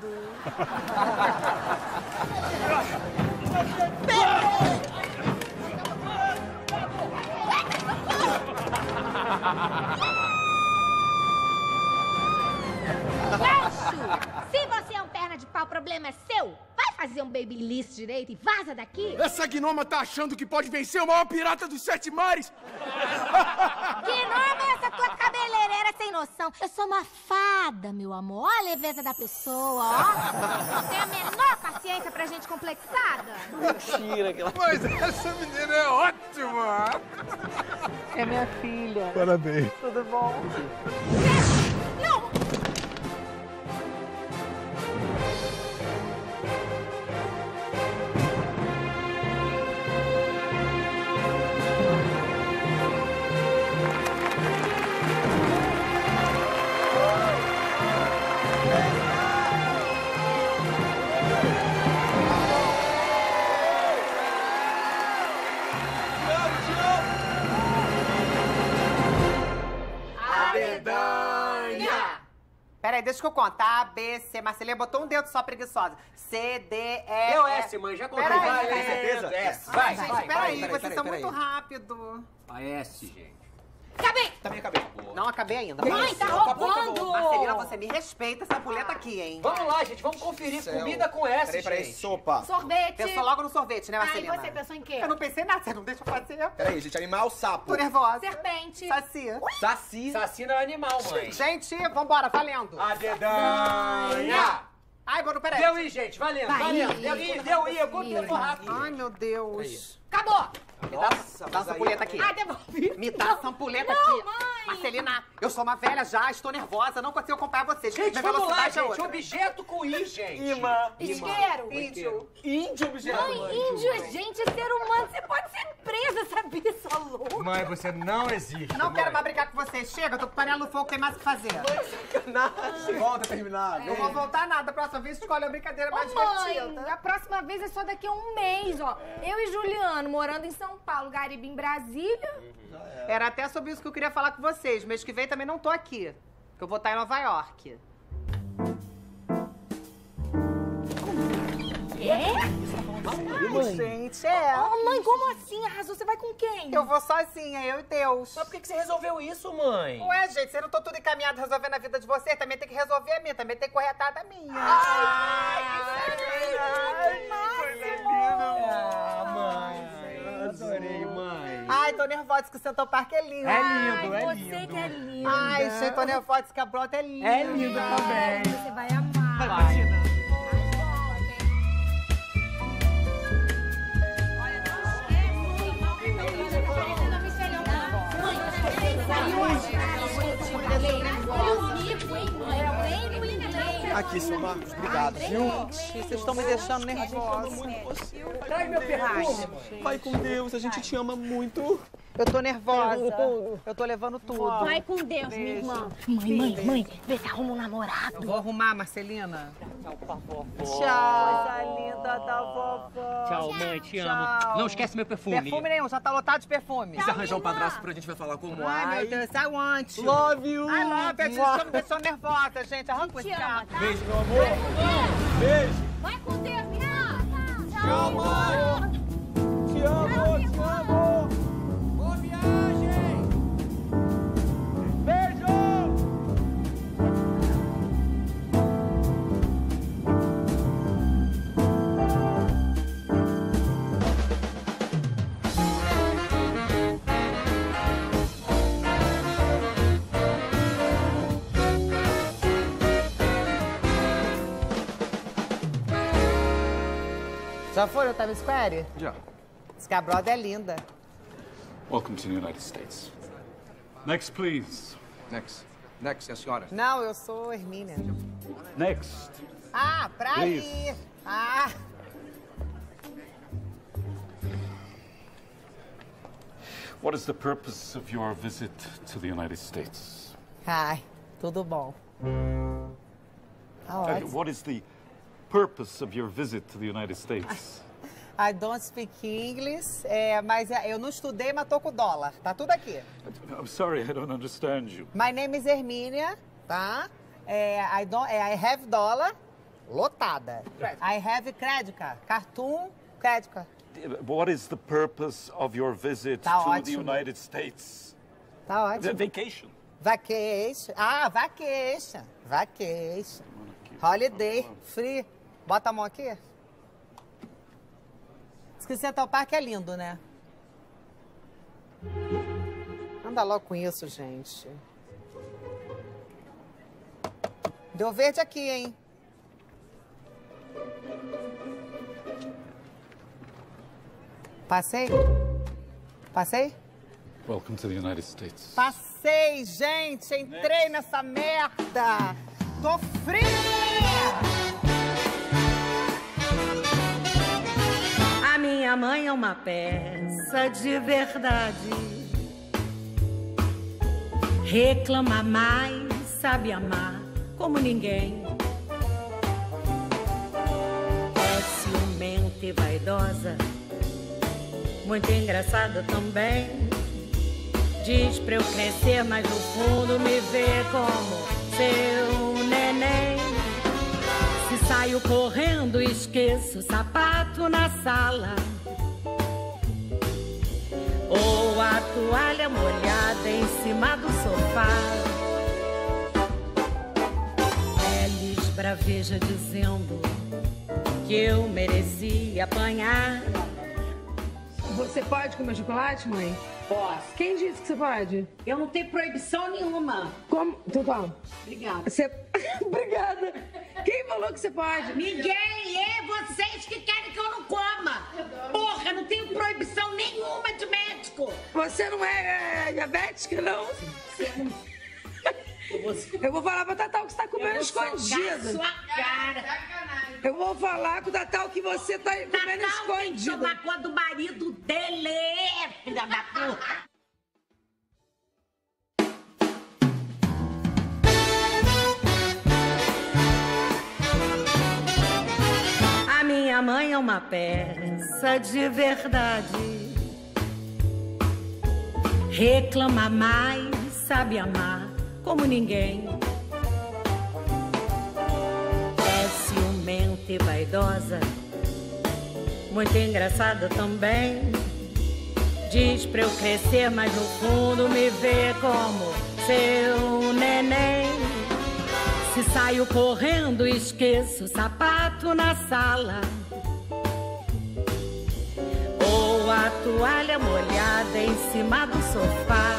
Gancho! Se você é um perna de pau, o problema é seu. Vai fazer um babyliss direito e vaza daqui. Essa gnoma tá achando que pode vencer o maior pirata dos sete mares? Que nome é essa tua cabeleireira sem noção? Eu sou uma fada, meu amor. Olha a leveza da pessoa, ó. Tem a menor paciência pra gente complexada? Mentira, aquela... Mas essa menina é ótima! É minha filha. Parabéns. Tudo bom? Não! Peraí, deixa que eu contar. A, B, C. Marcelinha botou um dedo só preguiçosa. C, D, E... Deu S, mãe. Já contei. Peraí, Vai, tem certeza? S. Vai, Ai, gente, vai, peraí. vai, Vocês peraí, são peraí. muito rápido. A S, gente. Acabei! Também acabei. Não acabei ainda. Mãe, tá roubando! Marcelina, você me respeita essa puleta aqui, hein? Vamos lá, gente. Vamos conferir Céu. comida com S, Peraí, peraí, gente. sopa. Sorvete! Pensou logo no sorvete, né, Ai, Marcelina? você pensou em quê? Eu não pensei em nada, você não deixa eu fazer. Peraí, gente, animal, sapo. Tô nervosa. Serpente! Saci. Saci. Saci não é animal, mãe. Gente, vambora, valendo. A dedanha. Ai, Bruno, peraí. Deu I, gente. Valendo, Vai, valendo. I, Deu I, deu I. Eu contei for rápido. Ai, meu Deus. Acabou! Me dá, Nossa, dá essa ampulheta aqui. Ai, devolvi! Me dá essa ampuleta Não, aqui. mãe! Marcelina, eu sou uma velha já, estou nervosa, não consigo acompanhar vocês. Gente, Minha vamos lá, velocidade é gente. outra. Objeto com I, gente. Imã. Isqueiro! Índio. Índio, objeto. Mãe, índio é gente, é ser humano. Você pode ser presa, sabia, sua louca? Mãe, você não existe. Não quero mais brincar com vocês. Chega, eu tô com panela no fogo, tem mais o que fazer. Sacanagem. Volta a terminar. Não vou voltar nada. Próxima vez escolhe a brincadeira mais Ô, mãe, divertida. a próxima vez é só daqui a um mês, ó. Eu e Juliano, morando em São Paulo, Garibe em Brasília. Era até sobre isso que eu queria falar com vocês. Mês que vem também não tô aqui. Que eu vou estar em Nova York. É? Gente, é. Ô, mãe, como assim? Arrasou, você vai com quem? Eu vou sozinha, eu e Deus. Mas por que que você resolveu isso, mãe? Ué, gente, você não tô tudo encaminhado resolvendo a vida de vocês, também tem que resolver a minha, também tem que correr atrás da minha. Ai, que Ah, mãe. Adorei, mãe. Ai, tô nervosa que o Central Park é lindo. É lindo, é Ai, lindo. você que é linda. Ai, gente, tô nervosa que a brota é linda. É lindo também. Você vai amar. Vai, Martina. Mas voltem. Olha, aqui, seu Marcos. Obrigado, viu? Gente, vocês estão me deixando nervosa. Traz meu perfume. Vai com Deus, a gente te ama muito. Eu tô nervosa. Eu tô levando tudo. Vai com Deus, minha irmã. Mãe, mãe, mãe, vê se arruma um namorado. Eu vou arrumar, Marcelina. Tchau pra vovó. Tchau, coisa linda da vovó. Tchau, mãe, te Tchau. amo. Não esquece meu perfume. Perfume nenhum, já tá lotado de perfume. Se arranjar um padrasto pra gente vai falar como Ai, meu Deus, I want you. Love you. I love you. Vocês estão me deixando nervosa, gente. Arranca esse carro. Beijo, meu amor. Beijo. Vai com Deus, minha. Tchau, mãe. Te amo, te amo. Boa viagem. Beijo. Já foi no Times Square? Já. Diz que a broda é linda. Welcome to the United States. Next, please. Next. Next, é a senhora. Não, eu sou Hermínia. Next. Ah, pra Please. ir. Ah. What is the purpose of your visit to the United States? Ai, tudo bom. Tá Uh, ótimo. what is the purpose of your visit to the United States? I don't speak English, é, mas eu não estudei, mas tô com dólar. Tá tudo aqui. I'm sorry, I don't understand you. My name is Hermínia, tá? É, I, don't, é, I have dollar, lotada. I have credit card, cartoon, credit card. What is the purpose of your visit Tá to the ótimo. United States? Tá ótimo. The vacation. Vacation. Ah, vacation. Vacation. Holiday. Free. Bota a mão aqui. Diz que Central Park é lindo, né? Anda logo com isso, gente. Deu verde aqui, hein? Passei? Passei? Welcome to the United States. Passei, gente! Entrei nessa merda! Tô fria! A minha mãe é uma peça de verdade. Reclama mais, sabe amar como ninguém. É ciumenta e vaidosa, muito engraçada também. Diz pra eu crescer, mas no fundo me vê como seu neném. Se saio correndo, esqueço o sapato na sala. Ou a toalha molhada em cima do sofá. Eles braveja dizendo que eu merecia apanhar. Você pode comer chocolate, mãe? Posso. Quem disse que você pode? Eu não tenho proibição nenhuma. Como? Então toma. Obrigada. Você... Obrigada. Quem falou que você pode? Ninguém, é vocês que querem que eu não coma. Porra, não tenho proibição nenhuma de médico. Você não é, é diabética, não? Eu vou falar pra Tatá que você tá comendo escondido. Sua cara. Eu vou falar com o Tatá que você tá comendo escondido. Tem que tomar conta do marido dele, filha da puta. A minha mãe é uma peça de verdade. Reclama mais, sabe amar como ninguém. É ciumenta e vaidosa, muito engraçada também. Diz pra eu crescer, mas no fundo me vê como seu neném. Se saio correndo, esqueço o sapato na sala. Ou a toalha molhada em cima do sofá.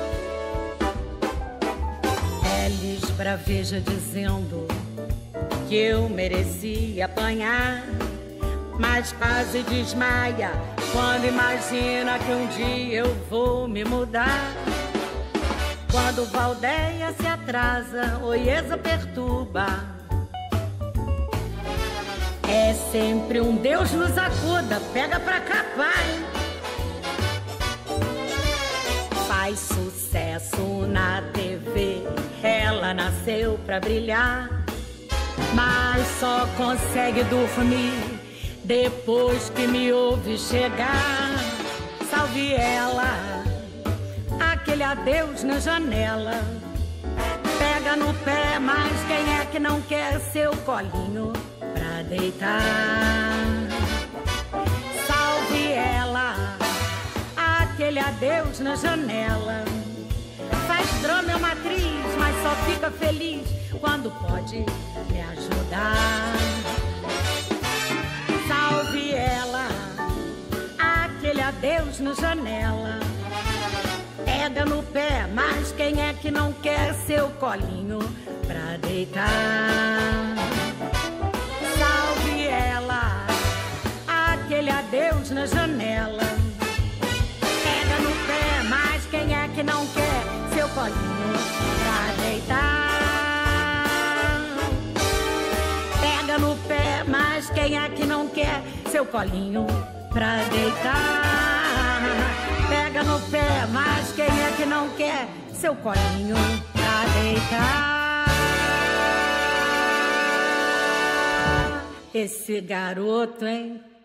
Eles braveja dizendo que eu merecia apanhar, mas quase desmaia quando imagina que um dia eu vou me mudar. Quando Valdeia se atrasa, Oieza perturba. É sempre um Deus nos acuda, pega pra cá, pai. Faz sucesso na T V, ela nasceu pra brilhar, mas só consegue dormir depois que me ouve chegar. Salve ela, aquele adeus na janela. Pega no pé, mas quem é que não quer seu colinho pra deitar? Salve ela, aquele adeus na janela. Faz drama, é uma atriz, mas só fica feliz quando pode me ajudar. Salve ela, aquele adeus na janela. Pega no pé, mas quem é que não quer seu colinho pra deitar? Salve ela, aquele adeus na janela. Pega no pé, mas quem é que não quer seu colinho pra deitar? Pega no pé, mas quem é que não quer seu colinho pra deitar? Pega no pé, mas quem é que não quer seu colinho pra deitar? Esse garoto, hein?